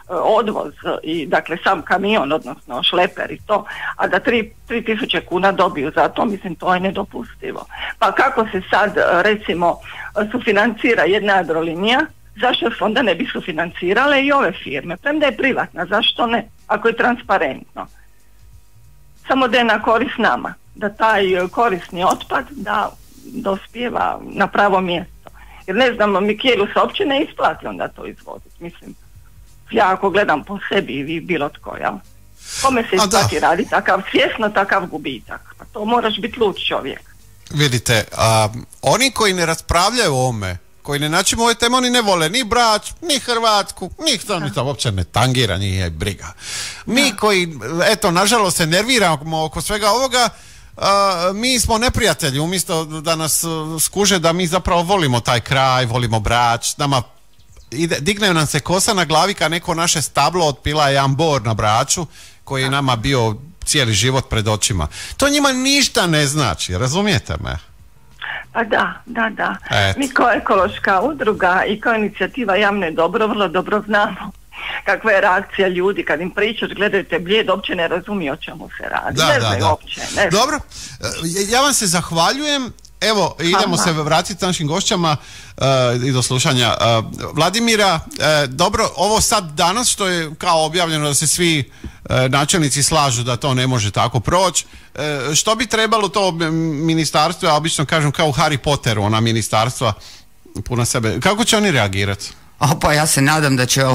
odvoz i dakle sam kamion, odnosno šleper i to, a da 3.000 kuna dobiju za to, mislim to je nedopustivo. Pa kako se sad recimo sufinancira jedna Jadrolinija, zašto se onda ne bi sufinancirale i ove firme? Premda je privatna, zašto ne? Ako je transparentno. Samo da je na korist nama, da taj korisni otpad da dospijeva na pravo mjesto. Jer ne znam, Mikijelu se uopće ne isplati onda to izvoziti, mislim. Ja ako gledam po sebi i bilo tko, jel? Kome se isplati raditi takav svjesno takav gubitak? Pa to moraš biti lud čovjek. Vidite, oni koji ne raspravljaju o ovome, koji ne načinu ove teme, oni ne vole ni Brač, ni Hrvatsku, ni to uopće ne tangira, njih je briga. Mi koji, eto, nažalost se nerviramo oko svega ovoga, mi smo neprijatelji, umjesto da nas skuže da mi zapravo volimo taj kraj, volimo Brač, nama digne nam se kosa na glavi kad neko naše stablo otpila jedan bor na Braču koji je nama bio cijeli život pred očima. To njima ništa ne znači, razumijete me? Pa da. Mi kao ekološka udruga i kao inicijativa Javno dobro vrlo dobro znamo kakva je reakcija ljudi kad im pričaš, gledaju te blijed, uopće ne razumiju o čemu se radi. Da. Dobro, ja vam se zahvaljujem. Evo, idemo se vratiti našim gošćama i do slušanja. Vladimira, dobro, ovo sad danas što je kao objavljeno da se svi načelnici slažu da to ne može tako proći, što bi trebalo to ministarstvo, ja obično kažem kao u Harry Potteru, ona ministarstva puna sebe, kako će oni reagirati? Pa ja se nadam da će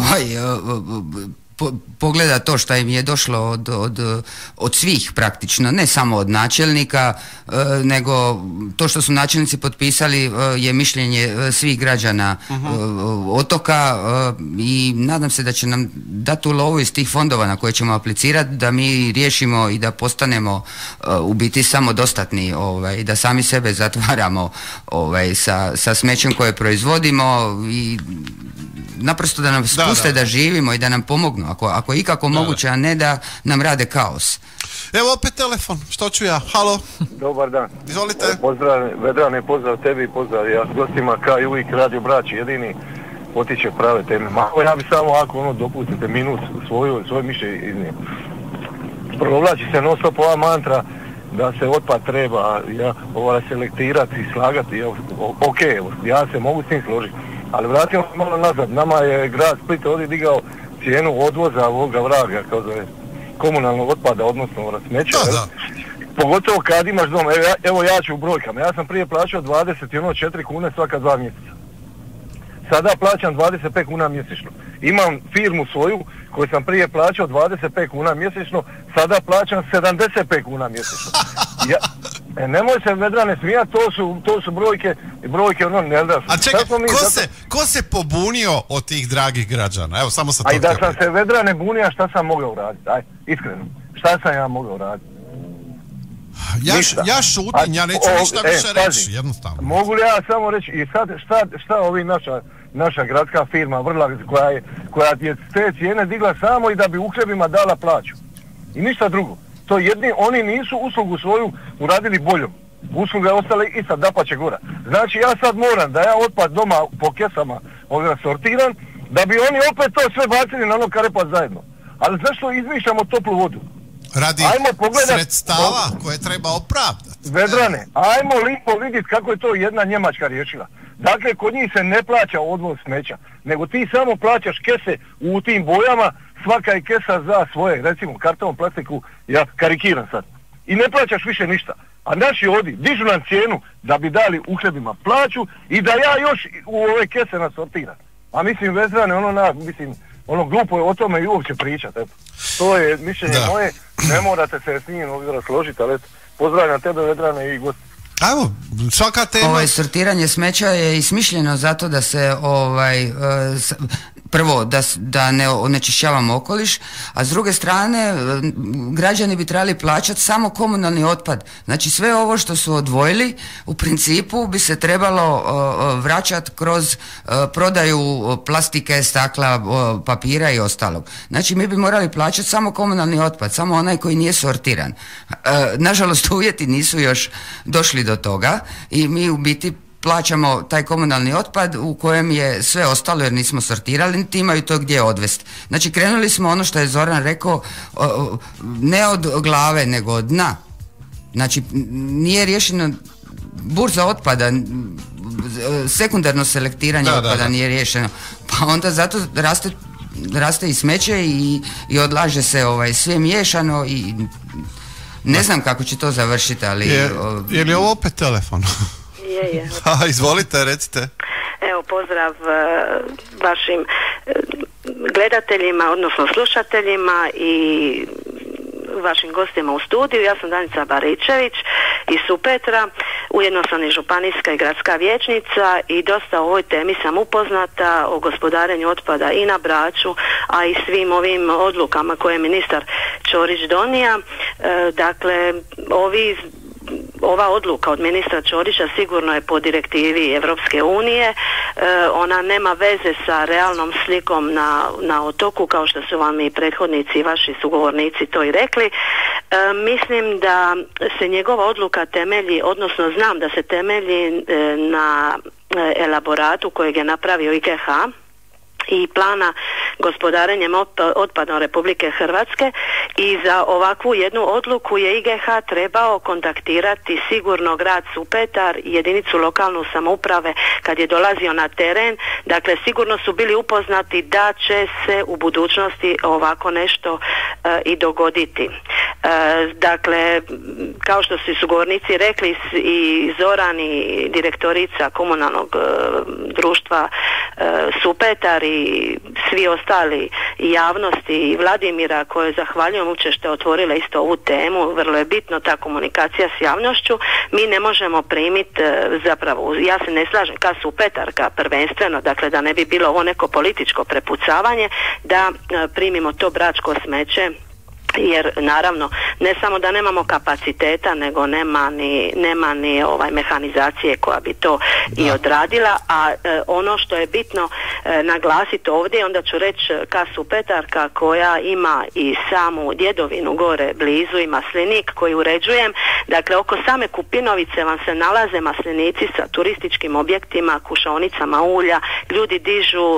pogleda to što im je došlo od svih praktično, ne samo od načelnika, nego to što su načelnici potpisali je mišljenje svih građana otoka i nadam se da će nam dati u lovu iz tih fondova na koje ćemo aplicirati da mi riješimo i da postanemo u biti samodostatni, da sami sebe zatvaramo sa smećem koje proizvodimo i naprosto da nam spuste da živimo i da nam pomognu, ako je ikako moguće, a ne da nam rade kaos. Evo opet telefon, što ću ja? Halo? Dobar dan. Izvolite. Pozdrav, Vedrane, pozdrav tebi i pozdrav ja s gostima, kao i uvijek Radio Brač jedini potiče prave teme. Ja bi samo ako dopustite minut svoje mišljenje iznije. Provlači se non stop ova mantra da se otpad treba selektirati i slagati. Ok, ja se mogu s tim složiti. Ali vratimo se malo nazad, nama je grad Split ovdje digao cijenu odvoza ovoga vraga, kao zove, komunalnog otpada, odnosno smeća. Pogotovo kad imaš dom, evo ja ću u brojkama, ja sam prije plaćao 24 kune svaka 2 mjeseca. Sada plaćam 25 kuna mjesečno. Imam firmu svoju koju sam prije plaćao 25 kuna mjesečno, sada plaćam 75 kuna mjesečno. Nemoj se Vedrane smijati, to su brojke ne da su. A čekaj, ko se pobunio od tih dragih građana? Evo, samo sa to. A i da sam se Vedrane bunio, šta sam mogao raditi? Aj, iskreno. Šta sam ja mogao raditi? Ja šutim, ja neću ništa više reći, jednostavno. Mogu li ja samo reći, i sad šta ovi naša gradska firma Vrla, koja je te cijene digla samo i da bi uhljebima dala plaću. I ništa drugo. To oni nisu uslugu svoju uradili boljom. Usluga je ostala i sad dapače gora. Znači ja sad moram da ja otpad doma po kesama sortiram, da bi oni opet to sve bacili na ono karepac zajedno. Ali zašto izmišljamo toplu vodu? Radi sredstava koje treba opravdati. Vedrane, ajmo lipo vidjeti kako je to jedna Njemačka riješila. Dakle, kod njih se ne plaća odvoz smeća, nego ti samo plaćaš kese u tim bojama, svaka je kesa za svoje, recimo karton, plastiku, ja karikiram sad. I ne plaćaš više ništa. A naši ovdje dižu nam cijenu da bi dali uhljebima plaću i da ja još u ove kese nasortiram. A mislim, Vedrane, glupo je o tome i uopće pričati. To je mišljenje moje, ne morate se s njim složiti, ali pozdravljam tebe, Vedrane, i gosti. Evo, svaka tema. Sortiranje smeća je i smišljeno zato da se prvo da ne onečišćavamo okoliš, a s druge strane građani bi trebali plaćati samo komunalni otpad. Znači sve ovo što su odvojili u principu bi se trebalo vraćati kroz prodaju plastike, stakla, papira i ostalog. Znači mi bi morali plaćati samo komunalni otpad, samo onaj koji nije sortiran. Nažalost uvjeti nisu još došli do toga i mi u biti plaćamo taj komunalni otpad u kojem je sve ostalo jer nismo sortirali, niti imaju to gdje odvesti. Znači krenuli smo ono što je Zoran rekao, ne od glave nego od dna. Znači nije riješeno burza otpada, sekundarno selektiranje otpada nije riješeno, pa onda zato raste i smeće i odlaže se sve miješano i ne znam kako će to završiti, ali... Je li ovo opet telefon? Je. Izvolite, recite. Evo, pozdrav vašim gledateljima, odnosno slušateljima i vašim gostima u studiju. Ja sam Danica Baričević iz Supetra, ujedno sam i županijska i gradska vijećnica i dosta o ovoj temi sam upoznata, o gospodarenju otpada i na Braču, a i svim ovim odlukama koje je ministar Ćorić donio. Dakle, ova odluka od ministra Ćorića sigurno je po direktivi Europske unije, ona nema veze sa realnom slikom na otoku, kao što su vam i prethodnici i vaši sugovornici to i rekli. Mislim da se njegova odluka temelji, odnosno znam da se temelji na elaboratu kojeg je napravio IGH i plana gospodarenjem otpadom Republike Hrvatske, i za ovakvu jednu odluku je IGH trebao kontaktirati sigurno grad Supetar i jedinicu lokalnu samouprave kad je dolazio na teren. Dakle, sigurno su bili upoznati da će se u budućnosti ovako nešto i dogoditi. Dakle, kao što su sugovornici rekli, i Zoran i direktorica komunalnog društva Supetar i svi ostali i javnosti i Vladimira, koje zahvaljujem učešte otvorile isto ovu temu, vrlo je bitno ta komunikacija s javnošću. Mi ne možemo primiti, zapravo ja se ne slažem ka Supetarka prvenstveno, dakle da ne bi bilo ovo neko političko prepucavanje, da primimo to bračko smeće, jer naravno ne samo da nemamo kapaciteta, nego nema ni mehanizacije koja bi to i odradila, a ono što je bitno naglasiti ovdje, onda ću reći ka Supetarka koja ima i samu Djedovinu gore blizu i maslinik koji uređujem. Dakle, oko same Kupinovice vam se nalaze maslinici sa turističkim objektima, kušaonicama ulja, ljudi dižu,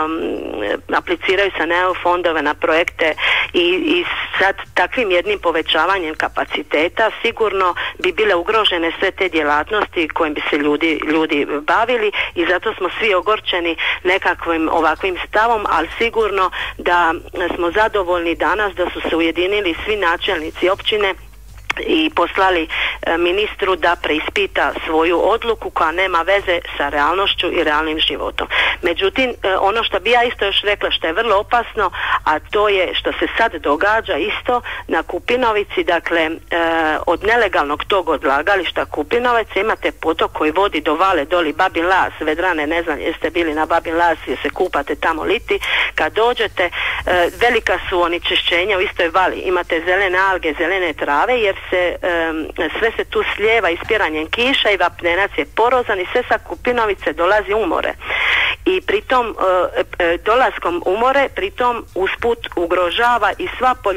apliciraju se na EU fondove, na projekte i sad takvim jednim povećavanjem kapaciteta sigurno bi bile ugrožene sve te djelatnosti kojim bi se ljudi bavili, i zato smo svi ogorčeni nekakvim ovakvim stavom, ali sigurno da smo zadovoljni danas da su se ujedinili svi načelnici općine i poslali ministru da preispita svoju odluku koja nema veze sa realnošću i realnim životom. Međutim, ono što bi ja isto još rekla, što je vrlo opasno, a to je što se sad događa isto na Kupinovici, dakle od nelegalnog tog odlagališta Kupinovice imate potok koji vodi do Vale, doli Babin Las, Vedrane, ne znam jeste bili na Babin Las jer se kupate tamo liti, kad dođete velika su onečišćenja u istoj vali, imate zelene alge, zelene trave, jer sve se tu slijeva ispiranjem kiša i vapnenac je porozan i sve sa Kupinovice dolazi u more. I pritom dolaskom u more, pritom usput ugrožava i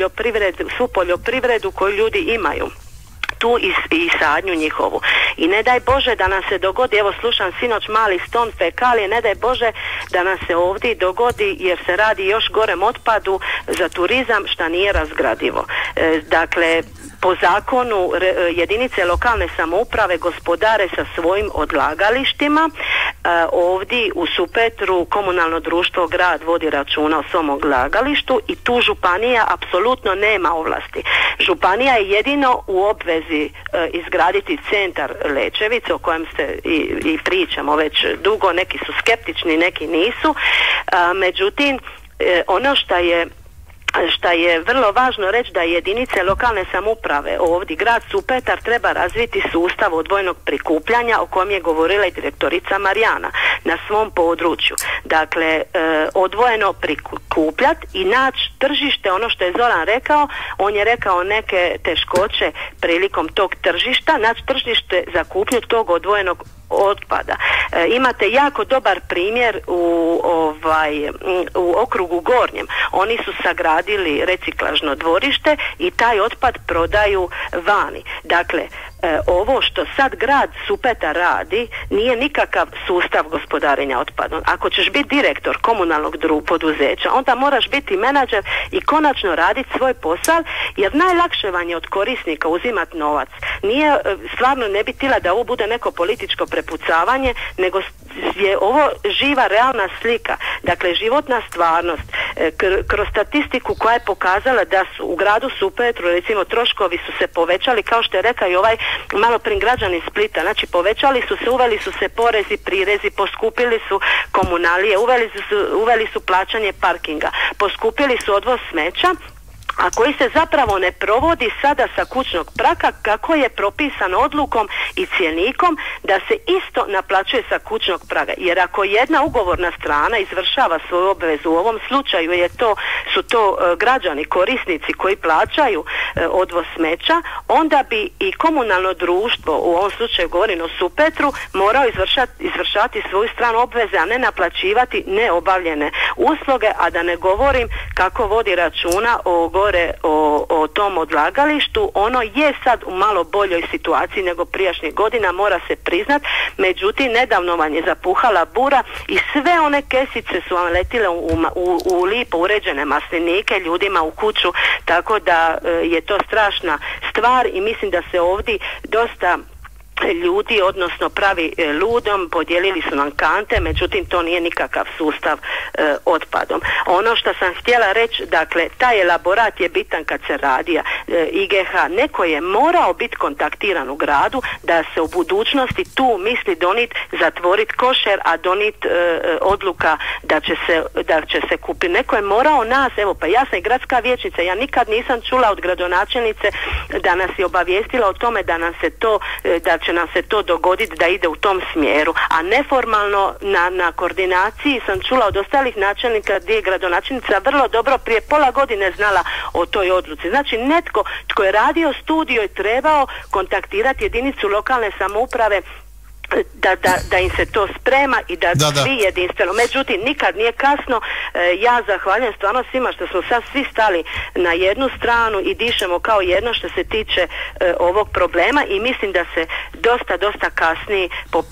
svu poljoprivredu koju ljudi imaju tu i sadnju njihovu. I ne daj Bože da nam se dogodi, evo slušam sinoć mali ston fekalije, ne daj Bože da nam se ovdje dogodi, jer se radi još gorem otpadu za turizam, šta nije razgradivo. Dakle, po zakonu jedinice lokalne samouprave gospodare sa svojim odlagalištima. Ovdje u Supetru komunalno društvo grad vodi računa o svom odlagalištu i tu županija apsolutno nema ovlasti. Županija je jedino u obvezi izgraditi centar Lečevice, o kojem se i pričamo već dugo, neki su skeptični, neki nisu. Međutim, ono što je vrlo važno reći, da jedinice lokalne samouprave ovdje, grad Supetar, treba razviti sustav odvojenog prikupljanja o kojem je govorila i direktorica Marijana na svom području. Dakle, odvojeno prikupljati i naći tržište, ono što je Zoran rekao, on je rekao neke teškoće prilikom tog tržišta, naći tržište za kupnju tog odvojenog otpada. Imate jako dobar primjer u okrugu Gornjem. Oni su sagradili reciklažno dvorište i taj otpad prodaju vani. Dakle, ovo što sad grad Supetar radi nije nikakav sustav gospodarenja otpadom. Ako ćeš biti direktor komunalnog poduzeća, onda moraš biti menadžer i konačno raditi svoj posao, jer najlakše vam je od korisnika uzimati novac. Nije, stvarno ne bi htjela da ovo bude neko političko prepucavanje, nego je ovo živa realna slika. Dakle, životna stvarnost. Kroz statistiku koja je pokazala da su u gradu Supetru, recimo, troškovi su se povećali, kao što je rekao i ovaj malo prije građanin Splita, znači povećali su se, uveli su se porezi, prirezi, poskupili su komunalije, uveli su plaćanje parkinga, poskupili su odvoz smeća, a koji se zapravo ne provodi sada sa kućnog praga kako je propisano odlukom i cjenikom da se isto naplaćuje sa kućnog praga. Jer ako jedna ugovorna strana izvršava svoju obvezu, u ovom slučaju su to građani, korisnici koji plaćaju odvoz smeća, onda bi i komunalno društvo, u ovom slučaju govorim o Supetru, morao izvršati svoju stranu obveze, a ne naplaćivati neobavljene usluge, a da ne govorim kako vodi računa o tom odlagalištu. Ono je sad u malo boljoj situaciji nego prijašnjih godina, mora se priznat, međutim nedavno vam je zapuhala bura i sve one kesice su vam letile u lipo uređene maslinike ljudima u kuću, tako da je to strašna stvar i mislim da se ovdje dosta ljudi, odnosno pravi ludom, podijelili su nam kante, međutim to nije nikakav sustav otpadom. Ono što sam htjela reći, dakle, taj elaborat je bitan kad se radi IGH. Neko je morao biti kontaktiran u gradu da se u budućnosti tu misli donit, zatvorit košer, a donit odluka da će se kupiti. Neko je morao nas, evo pa ja sam i gradska vijećnica, ja nikad nisam čula od gradonačelnice da nas je obavijestila o tome da nam se to, da će nam se to dogoditi da ide u tom smjeru, a neformalno na koordinaciji sam čula od ostalih načelnika gdje je gradonačelnica vrlo dobro prije pola godine znala o toj odluci. Znači netko tko je radio studio i trebao kontaktirati jedinicu lokalne samouprave da im se to sprema i da svi jedinstveno. Međutim, nikad nije kasno. Ja zahvaljujem stvarno svima što smo sad svi stali na jednu stranu i dišemo kao jedno što se tiče ovog problema i mislim da se dosta kasni po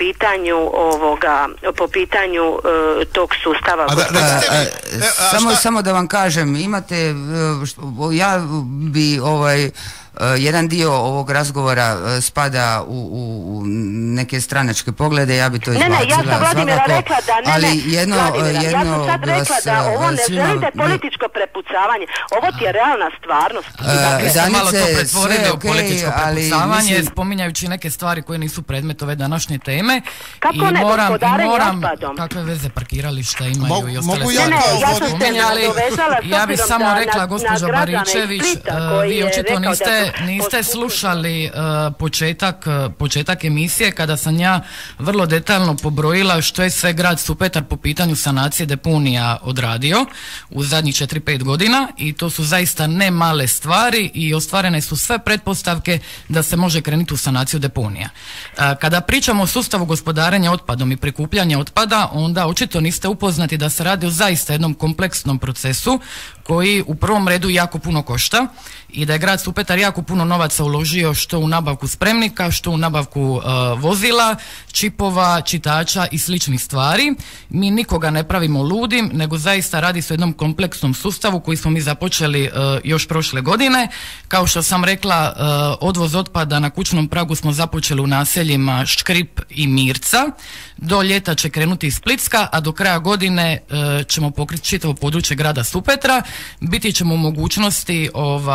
pitanju tog sustava. Samo da vam kažem, imate, ja bi jedan dio ovog razgovora spada u neke stranačke poglede, ja bi to izbacila. Ja sam Vladimira rekla da ja sam sad rekla da ovo ne želite političko prepucavanje, ovo ti je realna stvarnost. Malo to pretvorili u političko prepucavanje, spominjajući neke stvari koje nisu predmet ove današnje teme. Kako ne gospodarenje otpadom? Kakve veze parkirališta imaju i ostale stvari. Ja bih samo rekla, gospođo Baričević, vi očito niste slušali početak emisije kada sam ja vrlo detaljno pobrojila što je sve grad Supetar po pitanju sanacije deponija odradio u zadnjih 4-5 godina i to su zaista ne male stvari i ostvarene su sve pretpostavke da se može krenuti u sanaciju deponija. Kada pričamo o sustavu gospodarenja otpadom i prikupljanja otpada, onda očito niste upoznati da se radi o zaista jednom kompleksnom procesu koji u prvom redu jako puno košta i da je grad Supetar jako puno novaca uložio što u nabavku spremnika, što u nabavku vozila, čipova, čitača i sličnih stvari. Mi nikoga ne pravimo ludim, nego zaista radi se o jednom kompleksnom sustavu koji smo mi započeli još prošle godine. Kao što sam rekla, odvoz otpada na kućnom pragu smo započeli u naseljima Škrip i Mirca. Do ljeta će krenuti iz Splitska, a do kraja godine ćemo pokriti čitavo područje grada Supetra. Biti ćemo u mogućnosti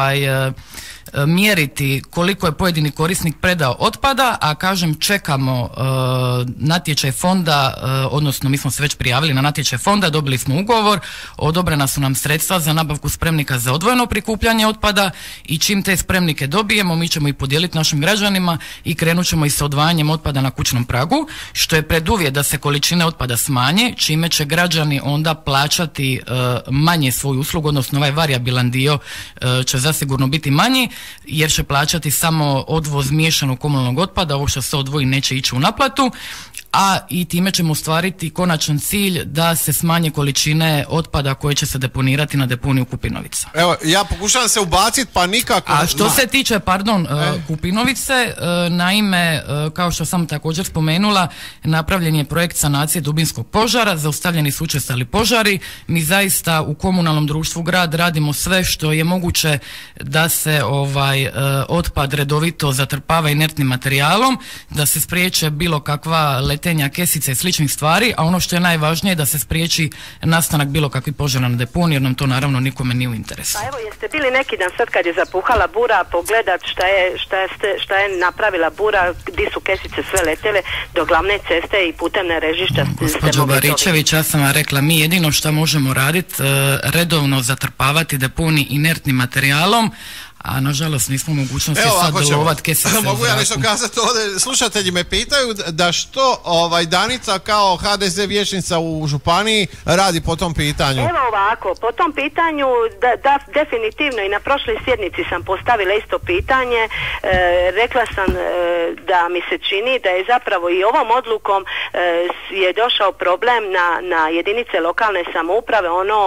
mjeriti koliko je pojedini korisnik predao otpada, a kažem čekamo natječaj fonda, odnosno mi smo se već prijavili na natječaj fonda, dobili smo ugovor, odobrena su nam sredstva za nabavku spremnika za odvojeno prikupljanje otpada i čim te spremnike dobijemo mi ćemo ih podijeliti našim građanima i krenut ćemo i sa odvajanjem otpada na kućnom pragu, što je preduvjet da se količine otpada smanje, čime će građani onda plaćati manje svoju uslugu, odnosno ovaj varijabilan dio će zasigurno biti manji. jer će plaćati samo odvoz miješanog komunalnog otpada, ovo što se odvoji neće ići u naplatu, a i time ćemo ostvariti konačan cilj da se smanje količine otpada koje će se deponirati na deponiju Kupinovica. Evo, ja pokušavam se ubaciti, pa nikako... A što se tiče, Kupinovice, naime, kao što sam također spomenula, napravljen je projekt sanacije dubinskog požara, zaustavljeni su učestali požari. Mi zaista u komunalnom društvu grad radimo sve što je moguće da se otpad redovito zatrpava inertnim materijalom, da se spriječe bilo kakva letenja kesice i sličnih stvari, a ono što je najvažnije da se spriječi nastanak bilo kakvih požara na deponiju, jer nam to naravno nikome nije u interesu. Pa evo, jeste bili neki dan sad kad je zapuhala bura pogledat šta je napravila bura, gdje su kesice sve letele do glavne ceste i putem režišća? Gospođo Baričević, ja sam vam rekla, mi jedino što možemo raditi, redovno zatrpavati deponij inertnim materijalom, a nažalost nismo mogućnosti sad lovat kesice. Mogu ja nešto kazati ovdje, slušatelji me pitaju da što Danica kao HDZ vijećnica u županiji radi po tom pitanju? Evo ovako, po tom pitanju da definitivno i na prošloj sjednici sam postavila isto pitanje, rekla sam da mi se čini da je zapravo i ovom odlukom je došao problem na jedinice lokalne samouprave,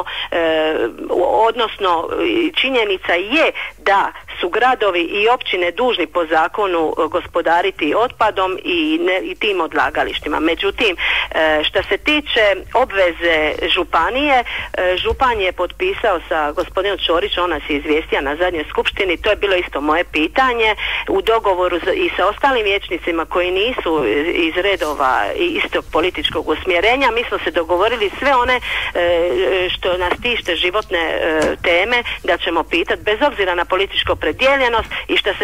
odnosno činjenica je da su gradovi i općine dužni po zakonu gospodariti otpadom i tim odlagalištima. Međutim, što se tiče obveze županije, župan je potpisao sa gospodinom Ćorićem, on nas je izvijestio na zadnjoj skupštini, to je bilo isto moje pitanje, u dogovoru i sa ostalim vijećnicima koji nisu iz redova istog političkog usmjerenja, mi smo se dogovorili sve one što nas tište životne teme da ćemo pitati, bez obzira na političko predijeljenost. I što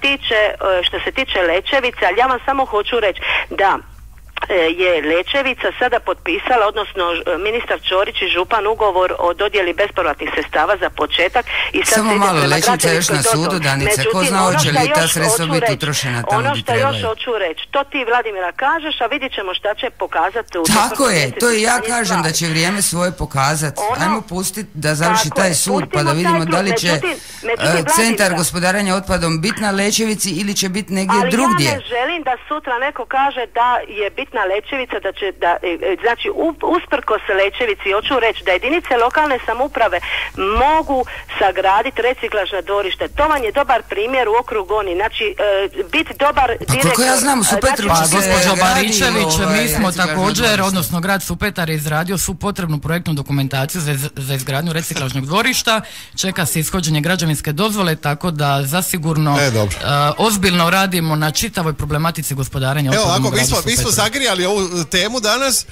se tiče Lečevice, ali ja vam samo hoću reći da je Lečevica sada potpisala, odnosno ministar Ćorić i župan, ugovor o dodjeli bespovratnih sredstava za početak. I sad samo malo, Lečevica je još na sudu, Danica, ko zna hoće li ta sredstva biti utrošena tamo gdje trebaju. Ono što još hoću reći, to ti Vladimira kažeš, a vidit ćemo šta će pokazati u... Tako je, to i ja kažem da će vrijeme svoje pokazati. Ajmo pustiti da završi taj sud pa da vidimo da li će centar gospodarenja otpadom biti na Lečevici ili će biti negdje drugdje. Ali ja ne želim da sutra neko kaže da je bitna Lečevica, znači usprkos Lečevici hoću reći da jedinice lokalne samouprave mogu sagraditi reciklažna dvorišta. To vam je dobar primjer u okrugu Oni. Znači, biti dobar direktor... Pa kako ja znam, Supetrović se gospođo Baričević, mi smo također, odnosno grad Supetar je izradio svu potrebnu projektnu dokumentaciju za izgradnju reciklažnog dvorišta. Čeka se ishođenje građevinske dozvole, tako da zasigurno ozbiljno radimo na čitavoj problematici gospodarenja otpadom u gradu Supetru. Mi smo zagrijali ovu temu danas.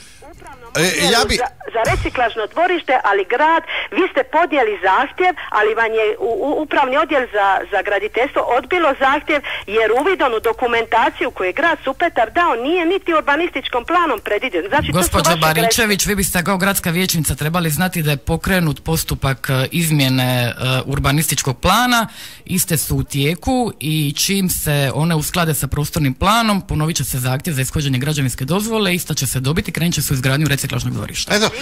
Za reciklažno dvorište, ali grad, vi ste podnijeli zahtjev, ali vam je upravni odjel za graditeljstvo odbilo zahtjev, jer uvidom u dokumentaciju koju je grad Supetar dao nije niti urbanističkom planom predviđen. Znači, gospođo Baričević, vi biste kao gradska vijećnica trebali znati da je pokrenut postupak izmjene urbanističkog plana, iste su u tijeku i čim se one usklade sa prostornim planom, ponovit će se zahtjev za ishođenje građevinske dozvole, ista će se dobiti, krenut će se u izgradnju reciklažnog dvorišta. Eto,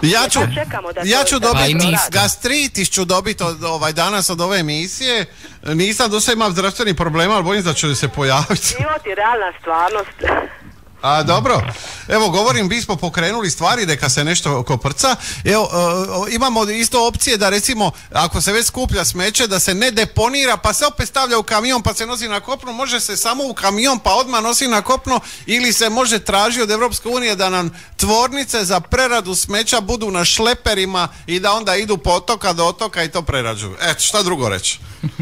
ja ću dobiti gastritis, ću dobiti danas od ove emisije. Nisam do sada imao zdravstvenih problema, ali bojim da ću se pojaviti. Život je realna stvarnost. A dobro, evo govorim, mi smo pokrenuli stvari neka se nešto koprca. Evo, imamo isto opcije da recimo ako se već skuplja smeće da se ne deponira pa se opet stavlja u kamion pa se nosi na kopno, može se samo u kamion pa odmah nosi na kopno, ili se može tražiti od Europske unije da nam tvornice za preradu smeća budu na šleperima i da onda idu po otoka do otoka i to prerađuju. Eto, šta drugo reći?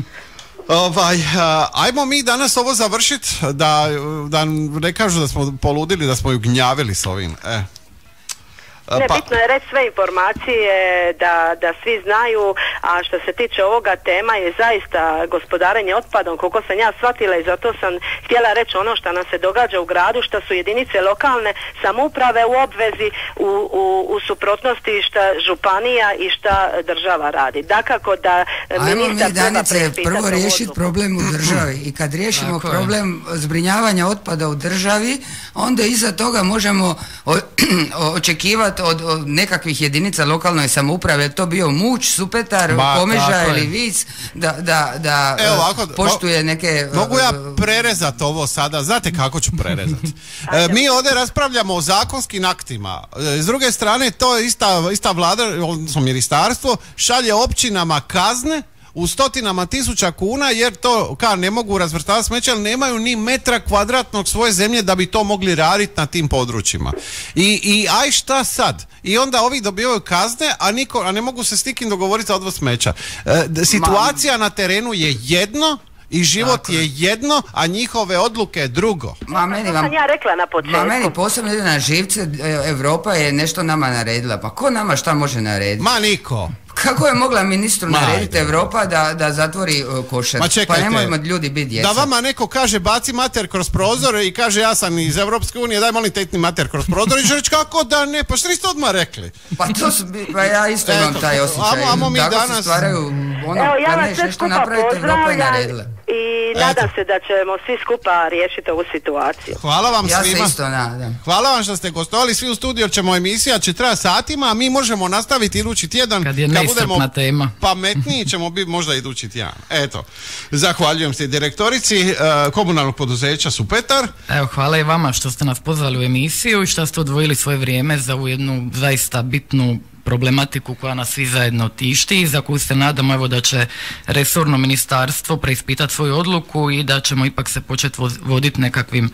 Ajmo mi danas ovo završiti, da ne kažu da smo poludili, da smo ju gnjavili s ovim. Bitno je reći sve informacije da svi znaju, a što se tiče ovoga tema je zaista gospodarenje otpadom, koliko sam ja shvatila, i zato sam htjela reći ono što nam se događa u gradu, što su jedinice lokalne samouprave u obvezi u suprotnosti šta županija i šta država radi. Dakako da ministar treba preispitati prvo riješiti problem u državi i kad riješimo problem zbrinjavanja otpada u državi, onda iza toga možemo očekivati očekivati od nekakvih jedinica lokalne samouprave, je to bio Muć, Supetar, Komeža ili Vis, da poštuje neke... Mogu ja prerezati ovo sada? Znate kako ću prerezati? Mi ovdje raspravljamo o zakonskim aktima. S druge strane, to ista vlada, odnosno ministarstvo, šalje općinama kazne u stotinama tisuća kuna jer to ne mogu razvrstavati smeće, ali nemaju ni metra kvadratnog svoje zemlje da bi to mogli raditi na tim područjima. I aj šta sad? I onda ovi dobivaju kazne, a ne mogu se s nikim dogovoriti za odvoz smeća. Situacija na terenu je jedno i život je jedno, a njihove odluke drugo. Sam ja rekla na početku. Meni posebno ide na živce, Europa je nešto nama naredila. Pa ko nama šta može narediti? Ma niko. Kako je mogla ministru narediti Europa da zatvori košer? Pa nemojmo ljudi biti djeca. Da vama neko kaže baci mater kroz prozor i kaže ja sam iz Europske unije, daj molim tetni mater kroz prozor i će reći kako da ne, pa što ste odmah rekli? Pa ja isto imam taj osjećaj. Tako se stvaraju kad nešto napravite, Europa je naredila. I nadam se da ćemo svi skupa riješiti ovu situaciju. Hvala vam svima. Ja se isto nadam. Hvala vam što ste gostovali svi u studiju, jer ćemo emisija će trajati satima, a mi možemo nastaviti idući tjedan. Kad budemo tema. Pametniji ćemo biti možda idući tjedan. Eto, zahvaljujem se direktorici komunalnog poduzeća Supetar. Evo, hvala i vama što ste nas pozvali u emisiju i što ste odvojili svoje vrijeme za ovu jednu zaista bitnu problematiku koja nas svi zajedno tišti i za koju se nadamo evo da će resorno ministarstvo preispitati svoju odluku i da ćemo ipak se početi voditi nekakvim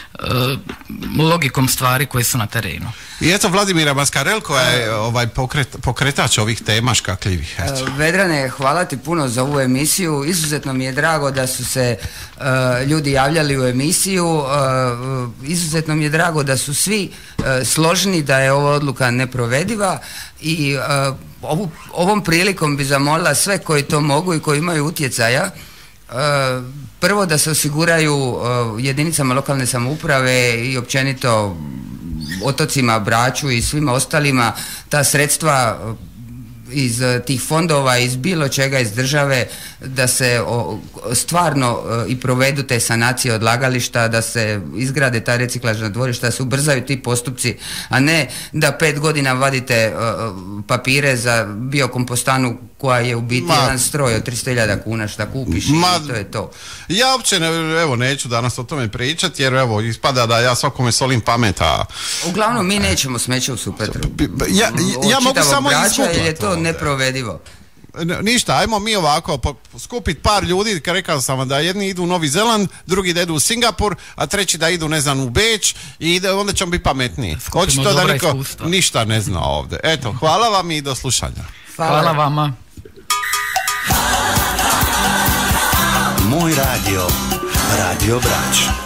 logikom stvari koje su na terenu. I eto Vladimira Maskarel koja je pokretač ovih tema škakljivih. Vedrane, hvala ti puno za ovu emisiju. Izuzetno mi je drago da su se ljudi javljali u emisiju. Izuzetno mi je drago da su svi složni da je ova odluka neprovediva i ovom prilikom bi zamolila sve koji to mogu i koji imaju utjecaja, prvo da se osiguraju jedinicama lokalne samouprave i općenito otocima, Braču i svima ostalima ta sredstva iz tih fondova, iz bilo čega iz države, da se stvarno i provedu te sanacije odlagališta, da se izgrade ta reciklažna dvorišta, da se ubrzaju ti postupci, a ne da 5 godina vadite papire za biokompostanu koja je u biti jedan stroj od 300.000 kuna šta kupiš i to je to. Ja uopće neću danas o tome pričati jer ispada da ja svakome solim pameta. Uglavnom mi nećemo smeće u Supetru. Ja mogu samo izgubiti. Je to neprovedivo. Ništa, ajmo mi ovako skupiti par ljudi, rekao sam vam da jedni idu u Novi Zeland, drugi da idu u Singapur, a treći da idu u Beč i onda ćemo biti pametniji. Očito da niko ništa ne zna ovdje. Eto, hvala vam i do slušanja. Hvala vama. Moj radio, Radio Brač.